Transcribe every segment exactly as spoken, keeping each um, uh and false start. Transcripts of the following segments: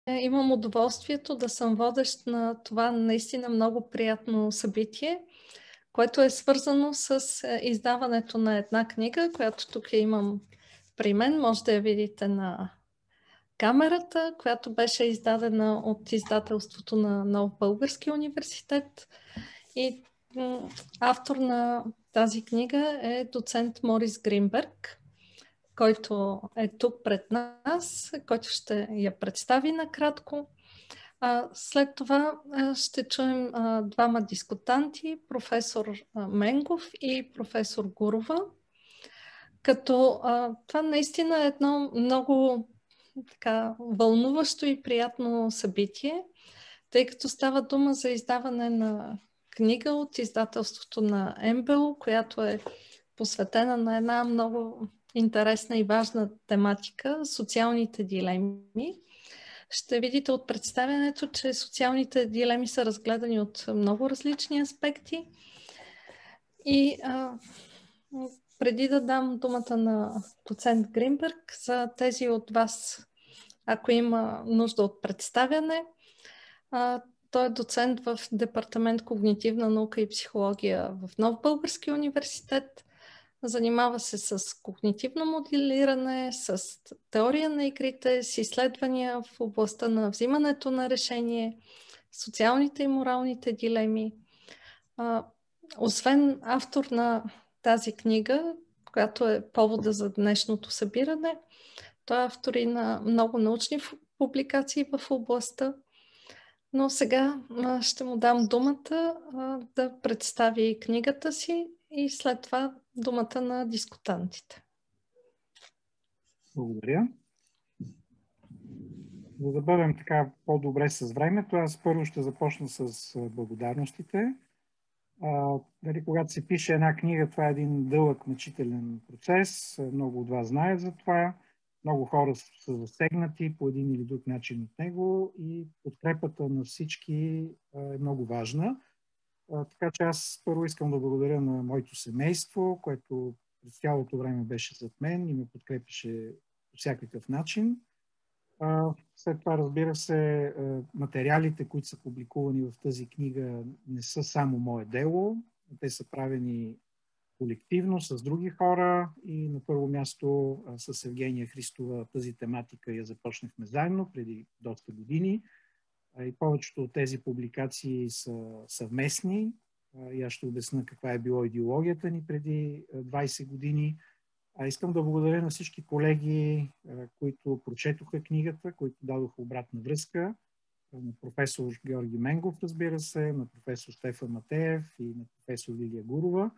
имам удоволствието да съм водещ на това наистина много приятно събитие, което е свързано с издаването на една книга, която тук я имам при мен. Може да я видите на камерата, която беше издадена от издателството на Нов български университет. И автор на тази книга е доцент Морис Гринберг, който е тук пред нас, който ще я представи накратко. След това ще чуем двама дискутанти, професор Менгов и професор Гурова. Като това наистина е едно много така вълнуващо и приятно събитие, тъй като става дума за издаване на книга от издателството на МБУ, която е посветена на една много интересна и важна тематика – социалните дилеми. Ще видите от представянето, че социалните дилеми са разгледани от много различни аспекти. И а, преди да дам думата на доцент Гринберг, за тези от вас, ако има нужда от представяне, а, той е доцент в Департамент Когнитивна наука и психология в Нов български университет. Занимава се с когнитивно моделиране, с теория на игрите, с изследвания в областта на взимането на решение, социалните и моралните дилеми. А, освен автор на тази книга, която е повода за днешното събиране, той е автор и на много научни публикации в областта. Но сега а, ще му дам думата а, да представи книгата си и след това думата на дискутантите. Благодаря. За да бъдем така по-добре с времето, аз първо ще започна с благодарностите. А, дали, когато се пише една книга, това е един дълъг мъчителен процес. Много от вас знаят за това. Много хора са засегнати по един или друг начин от него и подкрепата на всички е много важна. А, така че аз първо искам да благодаря на моето семейство, което през цялото време беше зад мен и ме подкрепеше по всякакъв начин. А, след това, разбира се, материалите, които са публикувани в тази книга, не са само мое дело. Те са правени колективно с други хора и на първо място с Евгения Христова тази тематика я започнахме заедно преди доста години. И повечето от тези публикации са съвместни. И аз ще обясня каква е била идеологията ни преди двайсет години. А искам да благодаря на всички колеги, които прочетоха книгата, които дадоха обратна връзка. На професор Георги Менгов, разбира се, на професор Стефан Матеев и на професор Лилия Гурова,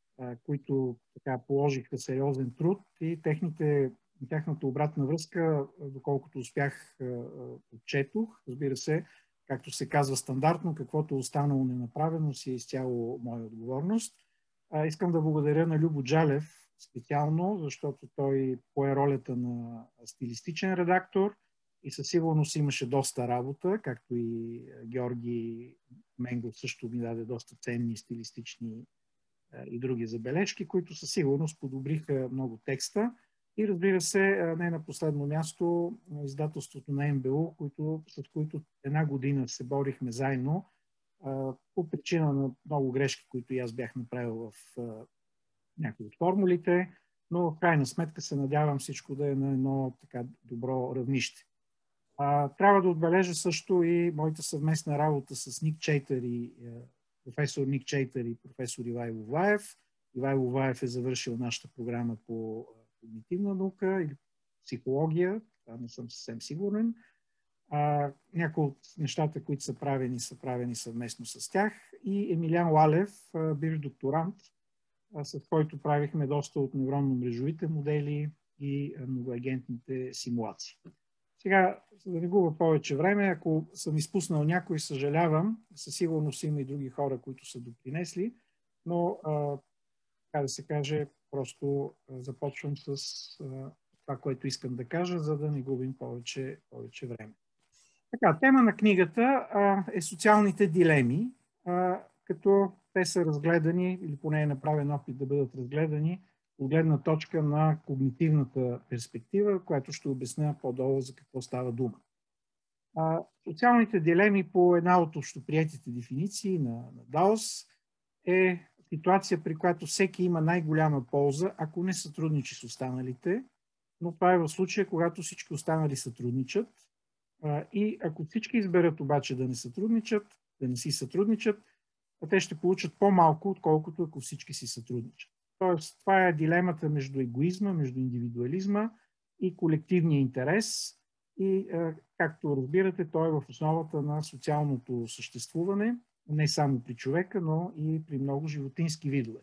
които така положиха сериозен труд и техните, тяхната обратна връзка, доколкото успях, отчетох. Разбира се, както се казва стандартно, каквото е останало ненаправено си е изцяло моя отговорност. Искам да благодаря на Любо Джалев специално, защото той пое ролята на стилистичен редактор и със сигурност имаше доста работа, както и Георги Менгов също ми даде доста ценни стилистични и други забележки, които със сигурност подобриха много текста. И разбира се, не на последно място, издателството на МБУ, които, след които една година се борихме заедно по причина на много грешки, които и аз бях направил в някои от формулите, но в крайна сметка се надявам всичко да е на едно така добро равнище. А, трябва да отбележа също и моята съвместна работа с Ник Чейтър и професор Ник Чейтър и професор Ивайло Влаев. Ивайло Влаев е завършил нашата програма по когнитивна наука или психология, това не съм съвсем сигурен. А, някои от нещата, които са правени, са правени съвместно с тях. И Емилиан Лалев, бивш докторант, с който правихме доста от невронно-мрежовите модели и многоагентните симулации. Сега, за да не губя повече време, ако съм изпуснал някой, съжалявам. Със сигурност има и други хора, които са допринесли, но, така да се каже, просто започвам с а, това, което искам да кажа, за да не губим повече, повече време. Така, тема на книгата а, е социалните дилеми, а, като те са разгледани, или поне е направен опит да бъдат разгледани от гледна точка на когнитивната перспектива, която ще обясня по-долу за какво става дума. А, социалните дилеми по една от общоприетите дефиниции на, на Даос е ситуация, при която всеки има най-голяма полза, ако не сътрудничи с останалите, но това е в случая, когато всички останали сътрудничат. А, и ако всички изберат обаче да не сътрудничат, да не си сътрудничат, те ще получат по-малко, отколкото ако всички си сътрудничат. Тоест, това е дилемата между егоизма, между индивидуализма и колективния интерес. И, както разбирате, той е в основата на социалното съществуване, не само при човека, но и при много животински видове.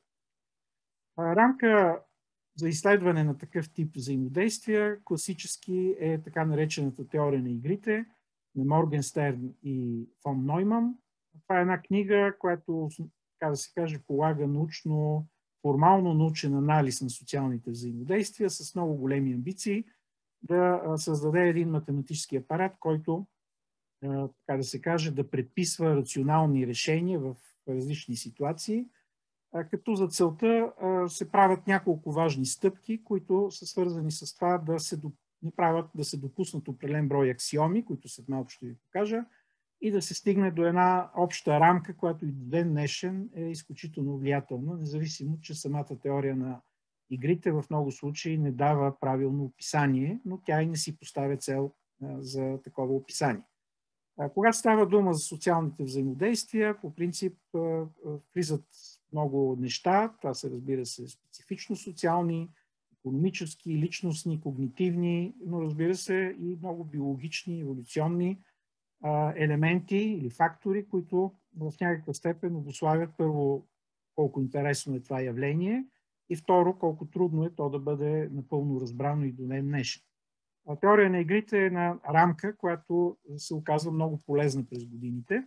Рамка за изследване на такъв тип взаимодействия класически е така наречената теория на игрите на Моргенстерн и фон Нойман. Това е една книга, която, така да се каже, полага научно, формално научен анализ на социалните взаимодействия с много големи амбиции да създаде един математически апарат, който, така да се каже, да предписва рационални решения в различни ситуации, като за целта се правят няколко важни стъпки, които са свързани с това да се, направят, да се допуснат определен брой аксиоми, които след малко ще ви покажа, и да се стигне до една обща рамка, която и до ден днешен е изключително влиятелна, независимо, че самата теория на игрите в много случаи не дава правилно описание, но тя и не си поставя цел за такова описание. Когато става дума за социалните взаимодействия, по принцип влизат много неща. Това се, разбира се, специфично социални, икономически, личностни, когнитивни, но разбира се и много биологични, еволюционни елементи или фактори, които в някаква степен обуславят първо колко интересно е това явление и второ колко трудно е то да бъде напълно разбрано и до ден днешен. Теория на игрите е една рамка, която се оказва много полезна през годините.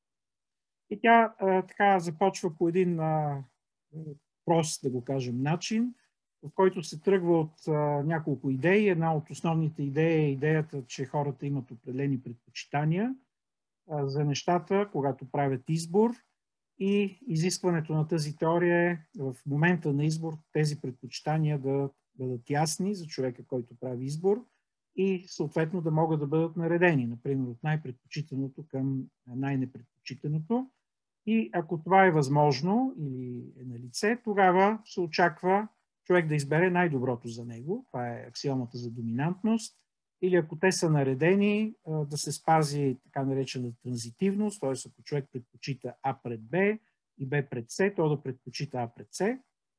И тя а, така започва по един а, прост, да го кажем, начин, в който се тръгва от а, няколко идеи. Една от основните идеи е идеята, че хората имат определени предпочитания а, за нещата, когато правят избор. И изискването на тази теория е в момента на избор тези предпочитания да бъдат ясни за човека, който прави избор и съответно да могат да бъдат наредени, например от най-предпочитаното към най-непредпочитаното. И ако това е възможно или е на лице, тогава се очаква човек да избере най-доброто за него. Това е аксиомата за доминантност. Или ако те са наредени, да се спази така наречена транзитивност, т.е. ако човек предпочита А пред Б и Б пред С, то да предпочита А пред С.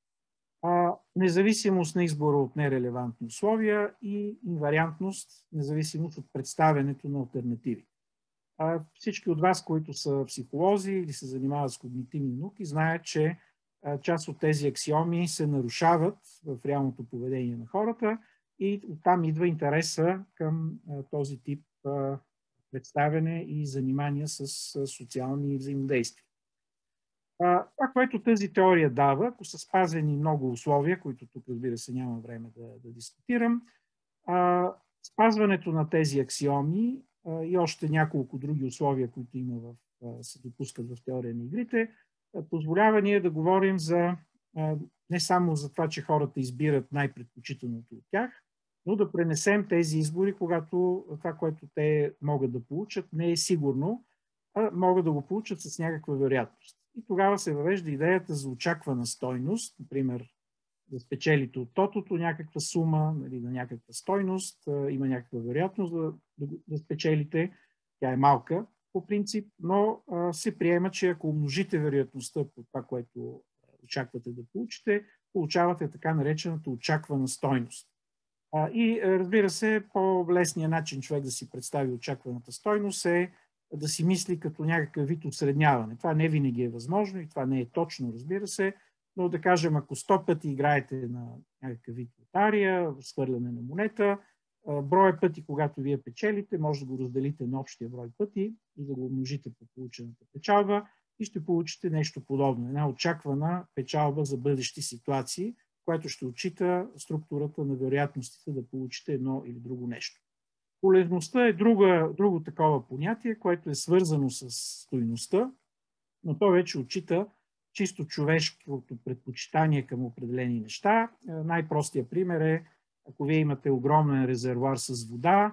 Независимост на избора от нерелевантни условия и инвариантност, независимост от представянето на алтернативи. Всички от вас, които са психолози или се занимават с когнитивни науки, знаят, че част от тези аксиоми се нарушават в реалното поведение на хората и оттам идва интереса към този тип представяне и занимания с социални взаимодействия. Това, което тази теория дава, ако са спазени много условия, които тук, разбира се, няма време да, да дискутирам, спазването на тези аксиоми и още няколко други условия, които има в, се допускат в теория на игрите, позволява ние да говорим за, не само за това, че хората избират най-предпочитаното от тях, но да пренесем тези избори, когато това, което те могат да получат, не е сигурно, а могат да го получат с някаква вероятност. И тогава се въвежда идеята за очаквана стойност, например, да спечелите от тотото някаква сума, нали, на някаква стойност, има някаква вероятност да, да, да спечелите, тя е малка по принцип, но а, се приема, че ако умножите вероятността по това, което очаквате да получите, получавате така наречената очаквана стойност. А, и разбира се, по-лесният начин човек да си представи очакваната стойност е да си мисли като някакъв вид осредняване. Това не винаги е възможно и това не е точно, разбира се, но да кажем, ако сто пъти играете на някакъв вид лотария, свърляне на монета, броя пъти, когато вие печелите, може да го разделите на общия брой пъти и да го умножите по получената печалба и ще получите нещо подобно. Една очаквана печалба за бъдещи ситуации, която ще отчита структурата на вероятностите да получите едно или друго нещо. Полезността е друга, друго такова понятие, което е свързано с стойността, но то вече отчита чисто човешкото предпочитание към определени неща. Най-простият пример е, ако вие имате огромен резервуар с вода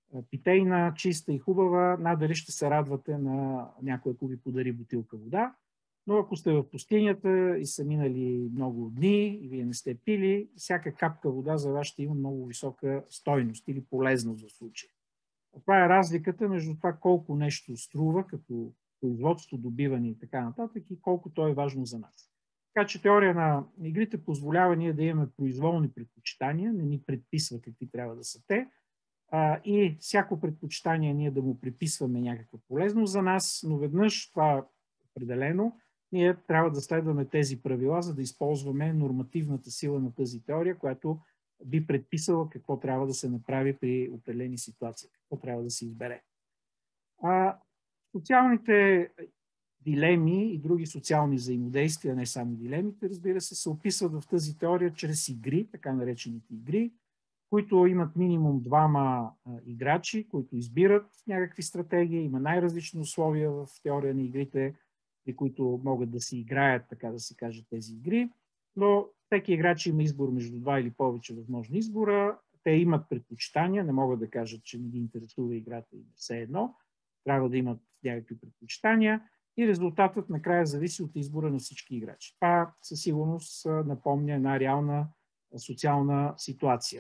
питейна, чиста и хубава, надали ще се радвате на някой, ако ви подари бутилка вода. Но ако сте в пустинята и са минали много дни и вие не сте пили, всяка капка вода за вас ще има много висока стойност или полезност в случая. Това е разликата между това колко нещо струва като производство, добиване и така нататък и колко то е важно за нас. Така че теория на игрите позволява ние да имаме произволни предпочитания, не ни предписва какви трябва да са те, а, и всяко предпочитание ние да му приписваме някаква полезност за нас, но веднъж това определено, ние трябва да следваме тези правила, за да използваме нормативната сила на тази теория, която би предписала какво трябва да се направи при определени ситуации, какво трябва да се избере. А, социалните дилеми и други социални взаимодействия, не само дилемите, разбира се, се описват в тази теория чрез игри, така наречените игри, които имат минимум двама а, играчи, които избират някакви стратегии. Има най-различни условия в теория на игрите, при които могат да се играят, така да се каже, тези игри. Но всеки играч има избор между два или повече възможни избора. Те имат предпочитания, не могат да кажат, че не ги интересува играта и все едно. Трябва да имат някакви предпочитания и резултатът накрая зависи от избора на всички играчи. Това със сигурност напомня една реална социална ситуация.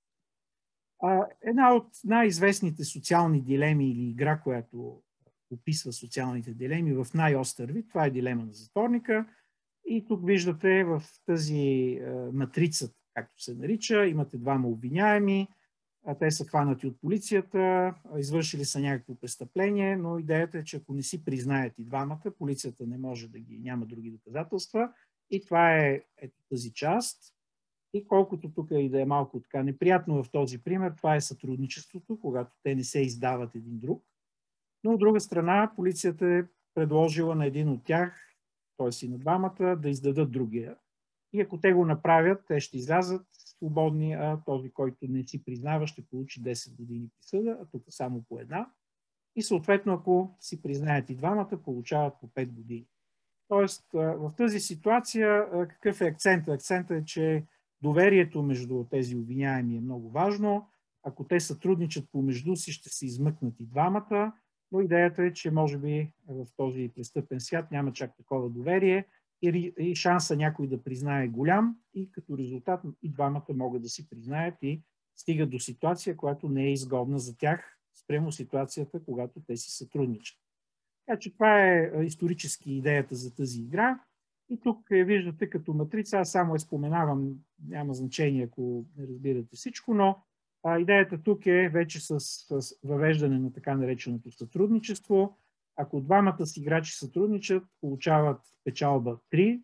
Една от най-известните социални дилеми или игра, която описва социалните дилеми в най-остър вид, това е дилема на затворника. И тук виждате в тази матрица, както се нарича, имате двама обвиняеми, те са хванати от полицията, извършили са някакво престъпление, но идеята е, че ако не си признаят и двамата, полицията не може да ги, няма други доказателства. И това е ето тази част. И колкото тук и да е малко така неприятно в този пример, това е сътрудничеството, когато те не се издават един друг. Но от друга страна, полицията е предложила на един от тях, т.е. и на двамата, да издадат другия. И ако те го направят, те ще излязат свободни, а този, който не си признава, ще получи десет години присъда, а тук само по една. И съответно, ако си признаят и двамата, получават по пет години. Тоест, в тази ситуация, какъв е акцентът? Акцентът е, че доверието между тези обвиняеми е много важно. Ако те сътрудничат помежду си, ще се измъкнат и двамата. Но идеята е, че може би в този престъпен свят няма чак такова доверие и шанса някой да признае е голям и като резултат и двамата могат да си признаят и стигат до ситуация, която не е изгодна за тях спрямо ситуацията, когато те си сътрудничат. Така че това е исторически идеята за тази игра. И тук виждате като матрица, аз само я споменавам, няма значение, ако не разбирате всичко, но а, идеята тук е вече с, с въвеждане на така нареченото сътрудничество. Ако двамата си играчи сътрудничат, получават печалба три.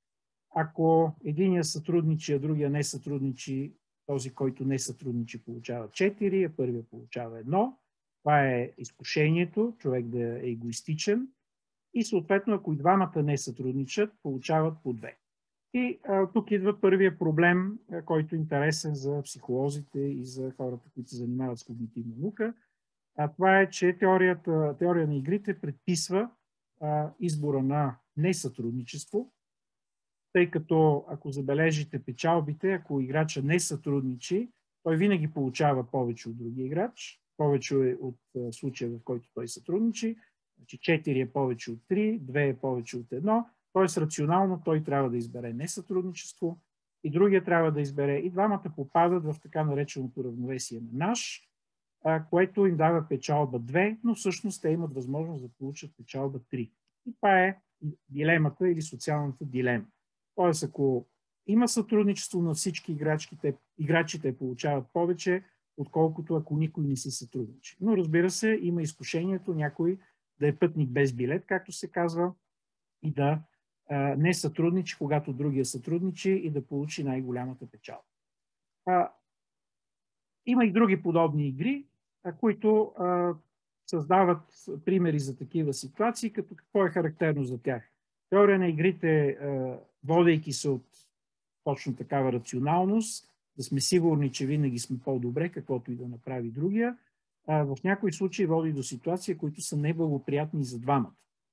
Ако единия сътрудничи, а другия не сътрудничи, този, който не сътрудничи, получава четири, а първия получава едно. Това е изкушението, човек да е егоистичен. И съответно, ако и двамата не сътрудничат, получават по две. И а, тук идва първия проблем, а, който е интересен за психолозите и за хората, които се занимават с когнитивна наука. А това е, че теорията, теория на игрите предписва а, избора на несътрудничество, тъй като, ако забележите печалбите, ако играча не сътрудничи, той винаги получава повече от другия играч, повече от а, случая, в който той сътрудничи. Значи четири е повече от три, две е повече от едно, т.е. рационално той трябва да избере несътрудничество и другия трябва да избере. И двамата попадат в така нареченото равновесие на Наш, което им дава печалба две, но всъщност те имат възможност да получат печалба три. И това е дилемата или социалната дилема. Тоест, ако има сътрудничество на всички играчки, те, играчите получават повече, отколкото ако никой не си сътрудничи. Но разбира се, има изкушението някой да е пътник без билет, както се казва, и да а, не сътрудничи, когато другия сътрудничи и да получи най-голямата печалба. А, има и други подобни игри, а, които а, създават примери за такива ситуации, като какво е характерно за тях. Теория на игрите, а, водейки се от точно такава рационалност, да сме сигурни, че винаги сме по-добре, каквото и да направи другия, в някои случаи води до ситуации, които са неблагоприятни за двамата.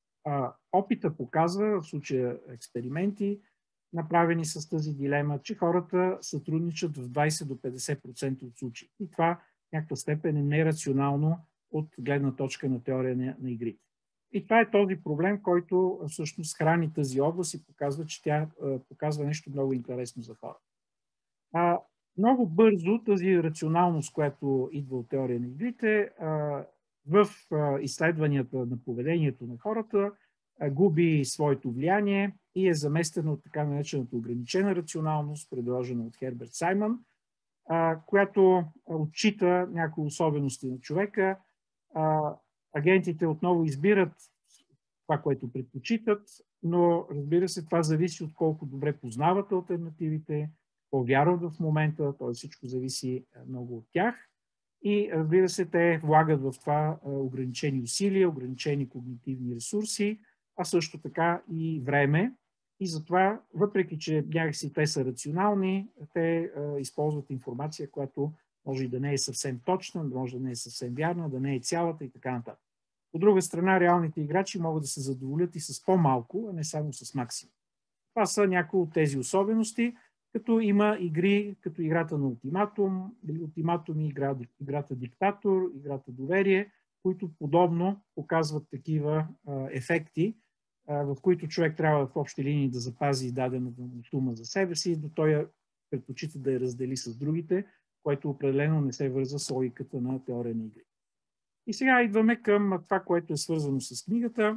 Опита показва, в случая експерименти, направени с тази дилема, че хората сътрудничат в двайсет до петдесет процента от случаи. И това някаква степен е нерационално от гледна точка на теория на, на игрите. И това е този проблем, който всъщност храни тази област и показва, че тя а, показва нещо много интересно за хората. А, много бързо тази рационалност, която идва от теория на игрите, а, в а, изследванията на поведението на хората, а, губи своето влияние и е заместена от така наречената ограничена рационалност, предложена от Херберт Саймън, а, която отчита някои особености на човека. А, агентите отново избират това, което предпочитат, но разбира се, това зависи от колко добре познават алтернативите, повярват в момента, т.е. всичко зависи много от тях. И разбира се, те влагат в това ограничени усилия, ограничени когнитивни ресурси, а също така и време. И затова, въпреки че някакси те са рационални, те а, използват информация, която може и да не е съвсем точна, може да не е съвсем вярна, да не е цялата и така нататък. От друга страна, реалните играчи могат да се задоволят и с по-малко, а не само с максимум. Това са някои от тези особености, като има игри, като играта на ултиматум, ултиматум и игра, играта диктатор, играта доверие, които подобно показват такива а, ефекти, а, в които човек трябва в общи линии да запази дадената сума за себе си, но той предпочита да я раздели с другите, което определено не се върза с логиката на теория на игри. И сега идваме към това, което е свързано с книгата.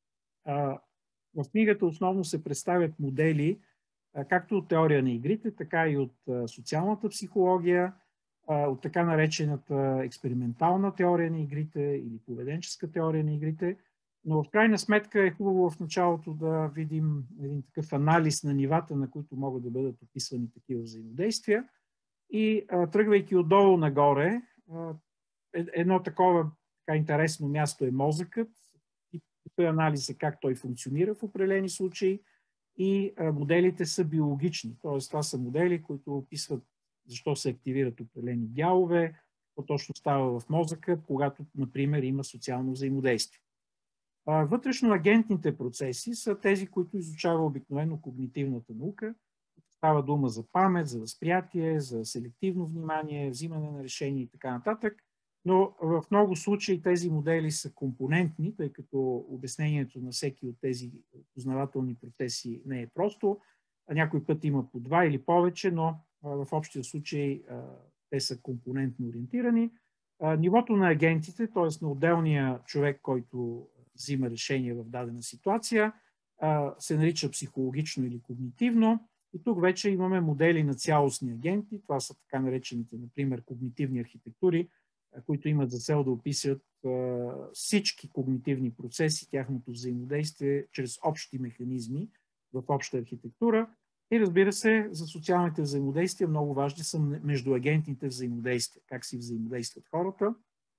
В книгата основно се представят модели, както от теория на игрите, така и от социалната психология, от така наречената експериментална теория на игрите или поведенческа теория на игрите. Но в крайна сметка е хубаво в началото да видим един такъв анализ на нивата, на които могат да бъдат описвани такива взаимодействия. И тръгвайки отдолу нагоре, едно такова така интересно място е мозъкът и този анализ е как той функционира в определени случаи и моделите са биологични, т.е. това са модели, които описват защо се активират определени дялове, какво точно става в мозъка, когато, например, има социално взаимодействие. Вътрешно-агентните процеси са тези, които изучава обикновено когнитивната наука. Става дума за памет, за възприятие, за селективно внимание, взимане на решения и така нататък. Но в много случаи тези модели са компонентни, тъй като обяснението на всеки от тези познавателни процеси не е просто. Някой път има по два или повече, но в общия случай те са компонентно ориентирани. Нивото на агентите, т.е. на отделния човек, който взима решение в дадена ситуация, се нарича психологично или когнитивно. И тук вече имаме модели на цялостни агенти. Това са така наречените, например, когнитивни архитектури, които имат за цел да описват всички когнитивни процеси, тяхното взаимодействие чрез общи механизми в обща архитектура. И разбира се, за социалните взаимодействия много важни са междуагентните взаимодействия, как си взаимодействат хората.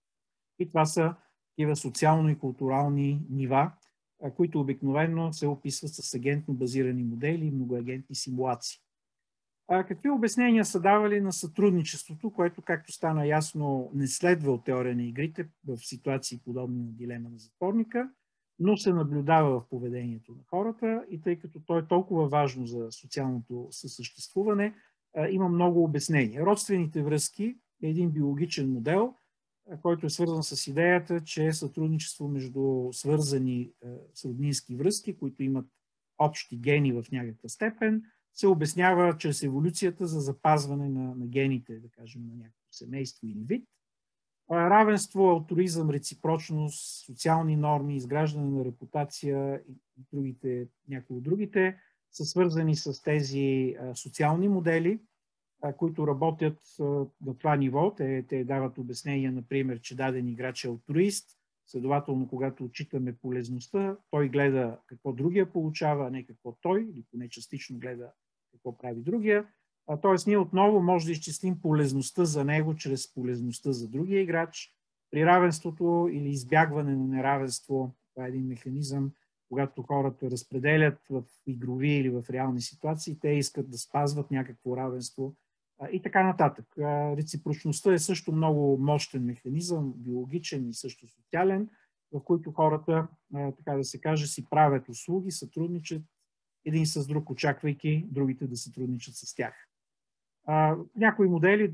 И това са такива социално и културални нива, които обикновено се описват с агентно базирани модели и многоагентни симулации. А какви обяснения са давали на сътрудничеството, което, както стана ясно, не следва от теория на игрите в ситуации подобни на дилема на затворника, но се наблюдава в поведението на хората и тъй като то е толкова важно за социалното съсъществуване, има много обяснения. Родствените връзки е един биологичен модел, който е свързан с идеята, че сътрудничество между свързани сроднински връзки, които имат общи гени в някаква степен, се обяснява чрез еволюцията за запазване на, на гените, да кажем, на някакво семейство или вид. Равенство, алтруизъм, реципрочност, социални норми, изграждане на репутация и другите, някои от другите са свързани с тези а, социални модели, а, които работят а, на това ниво. Те, те дават обяснения, например, че даден играч е алтруист. Следователно, когато отчитаме полезността, той гледа какво другия получава, а не какво той, или поне частично гледа какво прави другия. Тоест, ние отново може да изчислим полезността за него чрез полезността за другия играч. При равенството или избягване на неравенство, това е един механизъм, когато хората разпределят в игрови или в реални ситуации, те искат да спазват някакво равенство и така нататък. Реципрочността е също много мощен механизъм, биологичен и също социален, в който хората, така да се каже, си правят услуги, сътрудничат един с друг, очаквайки другите да сътрудничат с тях. Някои модели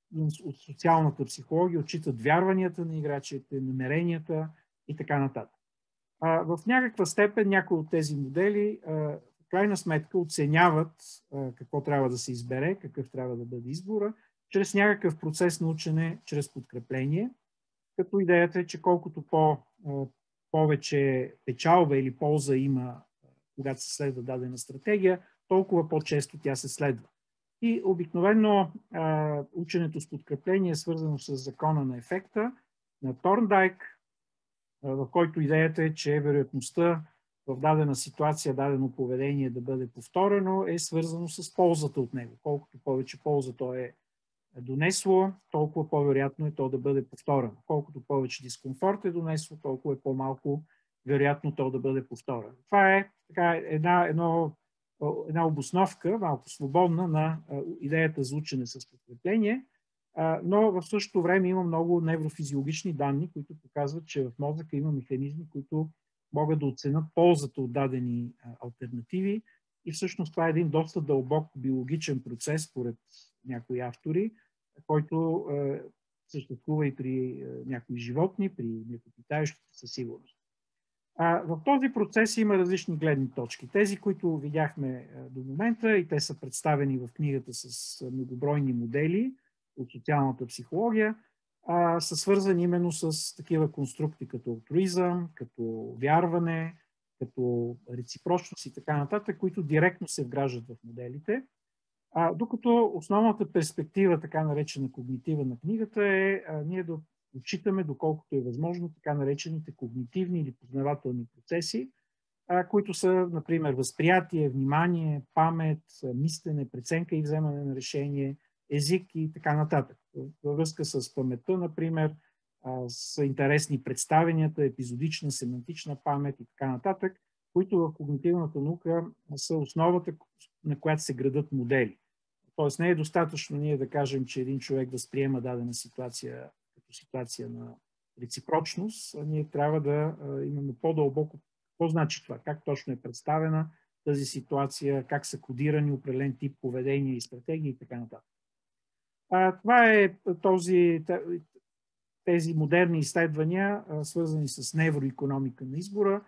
от социалната психология отчитат вярванията на играчите, намеренията и така нататък. А, в някаква степен някои от тези модели а, в крайна сметка оценяват а, какво трябва да се избере, какъв трябва да бъде избора, чрез някакъв процес на учене, чрез подкрепление, като идеята е, че колкото по, а, повече печалба или полза има, когато се следва дадена стратегия, толкова по-често тя се следва. И обикновено а, ученето с подкрепление е свързано с закона на ефекта на Торндайк, а, в който идеята е, че вероятността в дадена ситуация, дадено поведение да бъде повторено е свързано с ползата от него. Колкото повече полза то е донесло, толкова по-вероятно е то да бъде повторено. Колкото повече дискомфорт е донесло, толкова е по-малко вероятно то да бъде повторено. Това е така, една, едно, една обосновка, малко свободна, на идеята за учене с подкрепление, но в същото време има много неврофизиологични данни, които показват, че в мозъка има механизми, които могат да оценят ползата от дадени алтернативи. И всъщност това е един доста дълбок биологичен процес, според някои автори, който е, съществува и при е, някои животни, при млекопитаещите със сигурност. А, в този процес има различни гледни точки. Тези, които видяхме е, до момента, и те са представени в книгата с многобройни модели от социалната психология, а, са свързани именно с такива конструкти като алтруизъм, като вярване, като реципрочност и така нататък, които директно се вграждат в моделите. А, докато основната перспектива, така наречена когнитива на книгата е а, ние да отчитаме доколкото е възможно така наречените когнитивни или познавателни процеси, а, които са, например, възприятие, внимание, памет, мислене, преценка и вземане на решение, език и така нататък. Във връзка с паметта, например, а, са интересни представенията, епизодична, семантична памет и така нататък, които в когнитивната наука са основата, на която се градат модели. Тоест не е достатъчно ние да кажем, че един човек възприема дадена ситуация като ситуация на реципрочност, а ние трябва да имаме по-дълбоко какво значи това, как точно е представена тази ситуация, как са кодирани определен тип поведение и стратегии и така нататък. А, това е този, тези модерни изследвания, свързани с невроикономика на избора,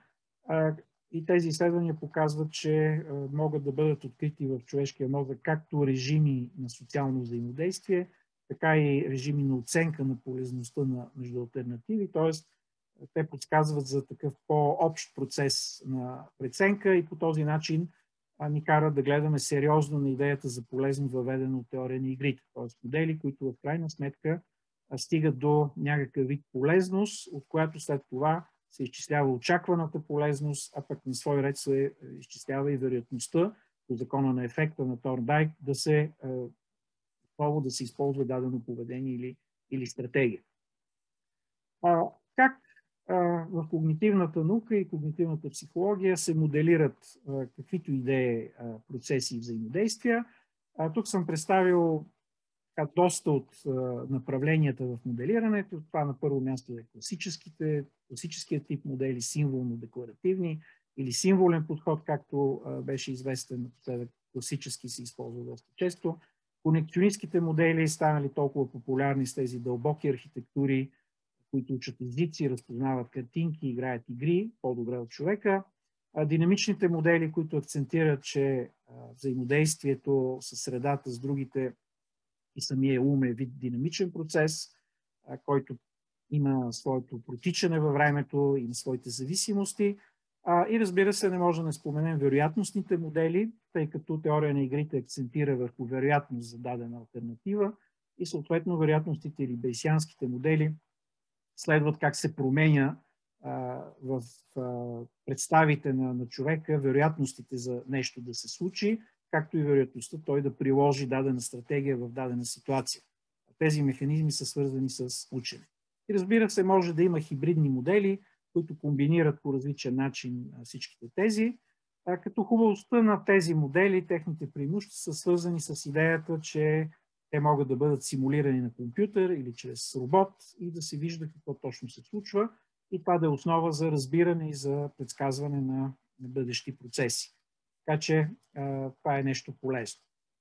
и тези изследвания показват, че могат да бъдат открити в човешкия мозък както режими на социално взаимодействие, така и режими на оценка на полезността на между алтернативи, т.е. те подсказват за такъв по-общ процес на преценка и по този начин ни карат да гледаме сериозно на идеята за полезно въведена от теория на игрите, т.е. модели, които в крайна сметка стигат до някакъв вид полезност, от която след това се изчислява очакваната полезност, а пък на свой ред се изчислява и вероятността по закона на ефекта на Торндайк да се, отново да се използва дадено поведение или, или стратегия. А, как а, в когнитивната наука и когнитивната психология се моделират а, каквито идеи, а, процеси и взаимодействия? А, тук съм представил така, доста от а, направленията в моделирането. Това на първо място е класическите, класическият тип модели, символно-декларативни или символен подход, както а, беше известен напоследък, класически се използва доста често. Конекционистските модели станали толкова популярни с тези дълбоки архитектури, които учат езици, разпознават картинки, играят игри по-добре от човека. А динамичните модели, които акцентират, че а, взаимодействието с средата, с другите и самия ум е вид динамичен процес, а, който има своето протичане във времето, има своите зависимости. А, и разбира се, не може да не споменем вероятностните модели, тъй като теория на игрите акцентира върху вероятност за дадена алтернатива и съответно вероятностите или бейсианските модели следват как се променя а, в а, представите на, на човека вероятностите за нещо да се случи, както и вероятността той да приложи дадена стратегия в дадена ситуация. Тези механизми са свързани с учене. И разбира се, може да има хибридни модели, които комбинират по различен начин всичките тези, а, като хубавостта на тези модели, техните преимущества са свързани с идеята, че те могат да бъдат симулирани на компютър или чрез робот и да се вижда какво точно се случва и това да е основа за разбиране и за предсказване на, на бъдещи процеси. Така че а, това е нещо полезно.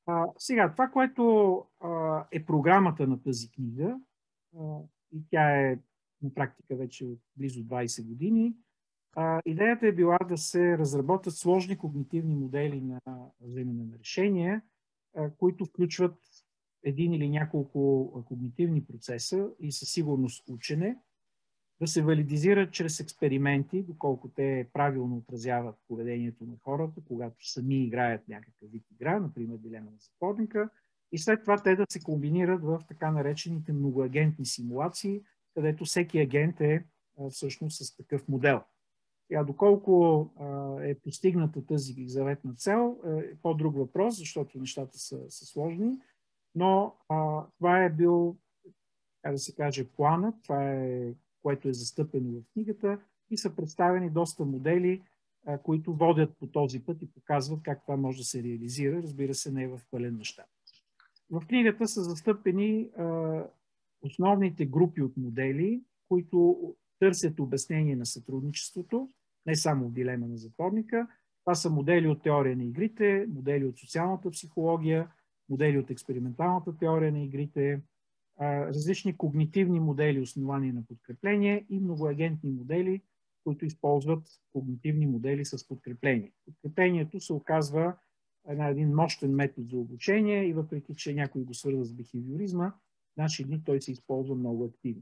А, сега, това, което а, е програмата на тази книга, а, и тя е на практика вече от близо двайсет години, а, идеята е била да се разработят сложни когнитивни модели на вземане на решения, а, които включват един или няколко когнитивни процеса и със сигурност учене, да се валидизират чрез експерименти, доколко те правилно отразяват поведението на хората, когато сами играят някакъв вид игра, например дилема на затворника, и след това те да се комбинират в така наречените многоагентни симулации, където всеки агент е а, всъщност с такъв модел. А доколко а, е постигната тази заветна цел, е по-друг въпрос, защото нещата са, са сложни, но а, това е бил, как да се каже, планът, това е което е застъпено в книгата, и са представени доста модели, а, които водят по този път и показват как това може да се реализира, разбира се, не е в пълен мащаб. В книгата са застъпени а, основните групи от модели, които търсят обяснение на сътрудничеството, не само в дилема на затворника. Това са модели от теория на игрите, модели от социалната психология, модели от експерименталната теория на игрите, различни когнитивни модели, основани на подкрепление, и многоагентни модели, които използват когнитивни модели с подкрепление. Подкреплението се оказва един мощен метод за обучение и въпреки, че някой го свързва с бихевиоризма, в наши дни той се използва много активно.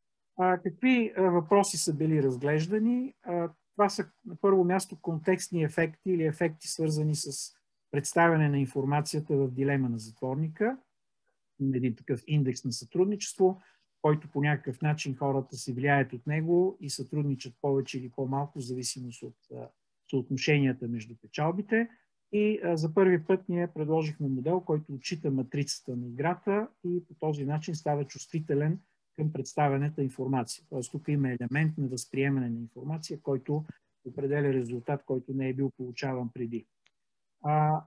А, какви а, въпроси са били разглеждани? А, това са на първо място контекстни ефекти или ефекти, свързани с представяне на информацията в дилема на затворника, един такъв индекс на сътрудничество, който по някакъв начин хората се влияят от него и сътрудничат повече или по-малко, в зависимост от а, съотношенията между печалбите. И а, за първи път ние предложихме модел, който отчита матрицата на играта и по този начин става чувствителен към представянето информация. Тоест тук има елемент на възприемане на информация, който определя резултат, който не е бил получаван преди. А,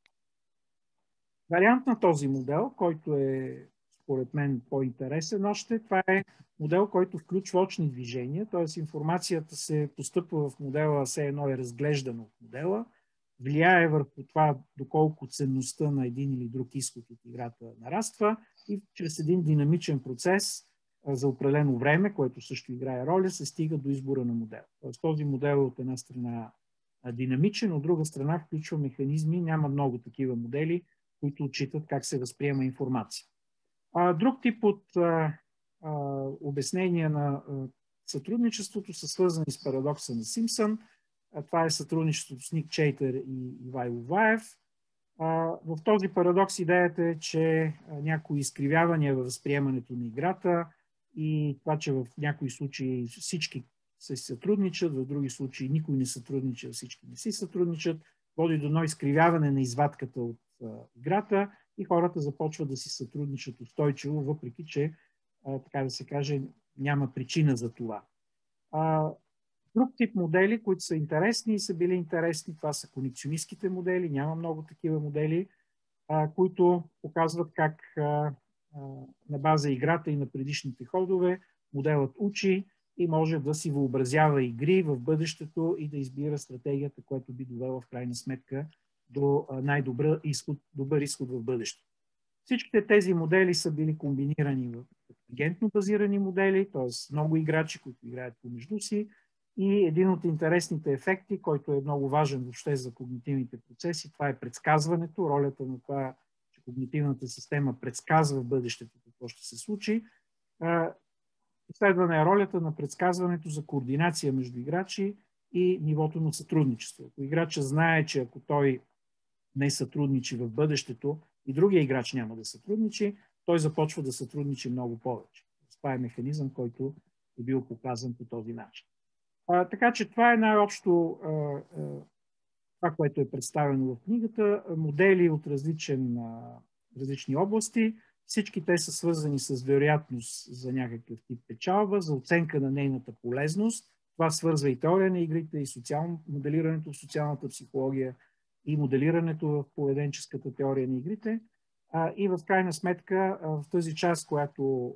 вариант на този модел, който е според мен по-интересен още, това е модел, който включва очни движения, т.е. информацията се постъпва в модела, все едно е разглеждана от модела, влияе върху това доколко ценността на един или друг изход от играта нараства и чрез един динамичен процес за определено време, което също играе роля, се стига до избора на модел. Тоест този модел е от една страна динамичен, от друга страна включва механизми, няма много такива модели, които отчитат как се възприема информация. А, друг тип от а, а, обяснения на а, сътрудничеството са свързани с парадокса на Симпсън. А, това е сътрудничеството с Ник Чейтър и Ивайло Ваев. А, в този парадокс идеята е, че а, някои изкривявания във възприемането на играта и това, че в някои случаи всички се сътрудничат, в други случаи никой не сътруднича, всички не си сътрудничат, води до едно изкривяване на извадката от а, играта и хората започват да си сътрудничат устойчиво, въпреки че, а, така да се каже, няма причина за това. А, друг тип модели, които са интересни и са били интересни, това са конекционистките модели, няма много такива модели, а, които показват как а, а, на база играта и на предишните ходове моделът учи и може да си въобразява игри в бъдещето и да избира стратегията, която би довела в крайна сметка до най-добър изход, добър изход в бъдещето. Всичките тези модели са били комбинирани в агентно базирани модели, т.е. много играчи, които играят помежду си, и един от интересните ефекти, който е много важен въобще за когнитивните процеси, това е предсказването, ролята на това, че когнитивната система предсказва в бъдещето какво ще се случи. Изследвана е ролята на предсказването за координация между играчи и нивото на сътрудничество. Ако играча знае, че ако той не сътрудничи в бъдещето и другия играч няма да сътрудничи, той започва да сътрудничи много повече. Това е механизъм, който е бил показан по този начин. А, така че това е най-общо а, а, това, което е представено в книгата. Модели от различен, а, различни области. Всички те са свързани с вероятност за някакъв тип печалба, за оценка на нейната полезност. Това свързва и теория на игрите, и социално, моделирането в социалната психология, и моделирането в поведенческата теория на игрите. А, и в крайна сметка в тази част, която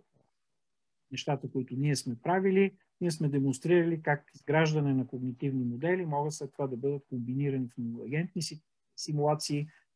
нещата, които ние сме правили, ние сме демонстрирали как изграждане на когнитивни модели могат след това да бъдат комбинирани в многоагентни симулации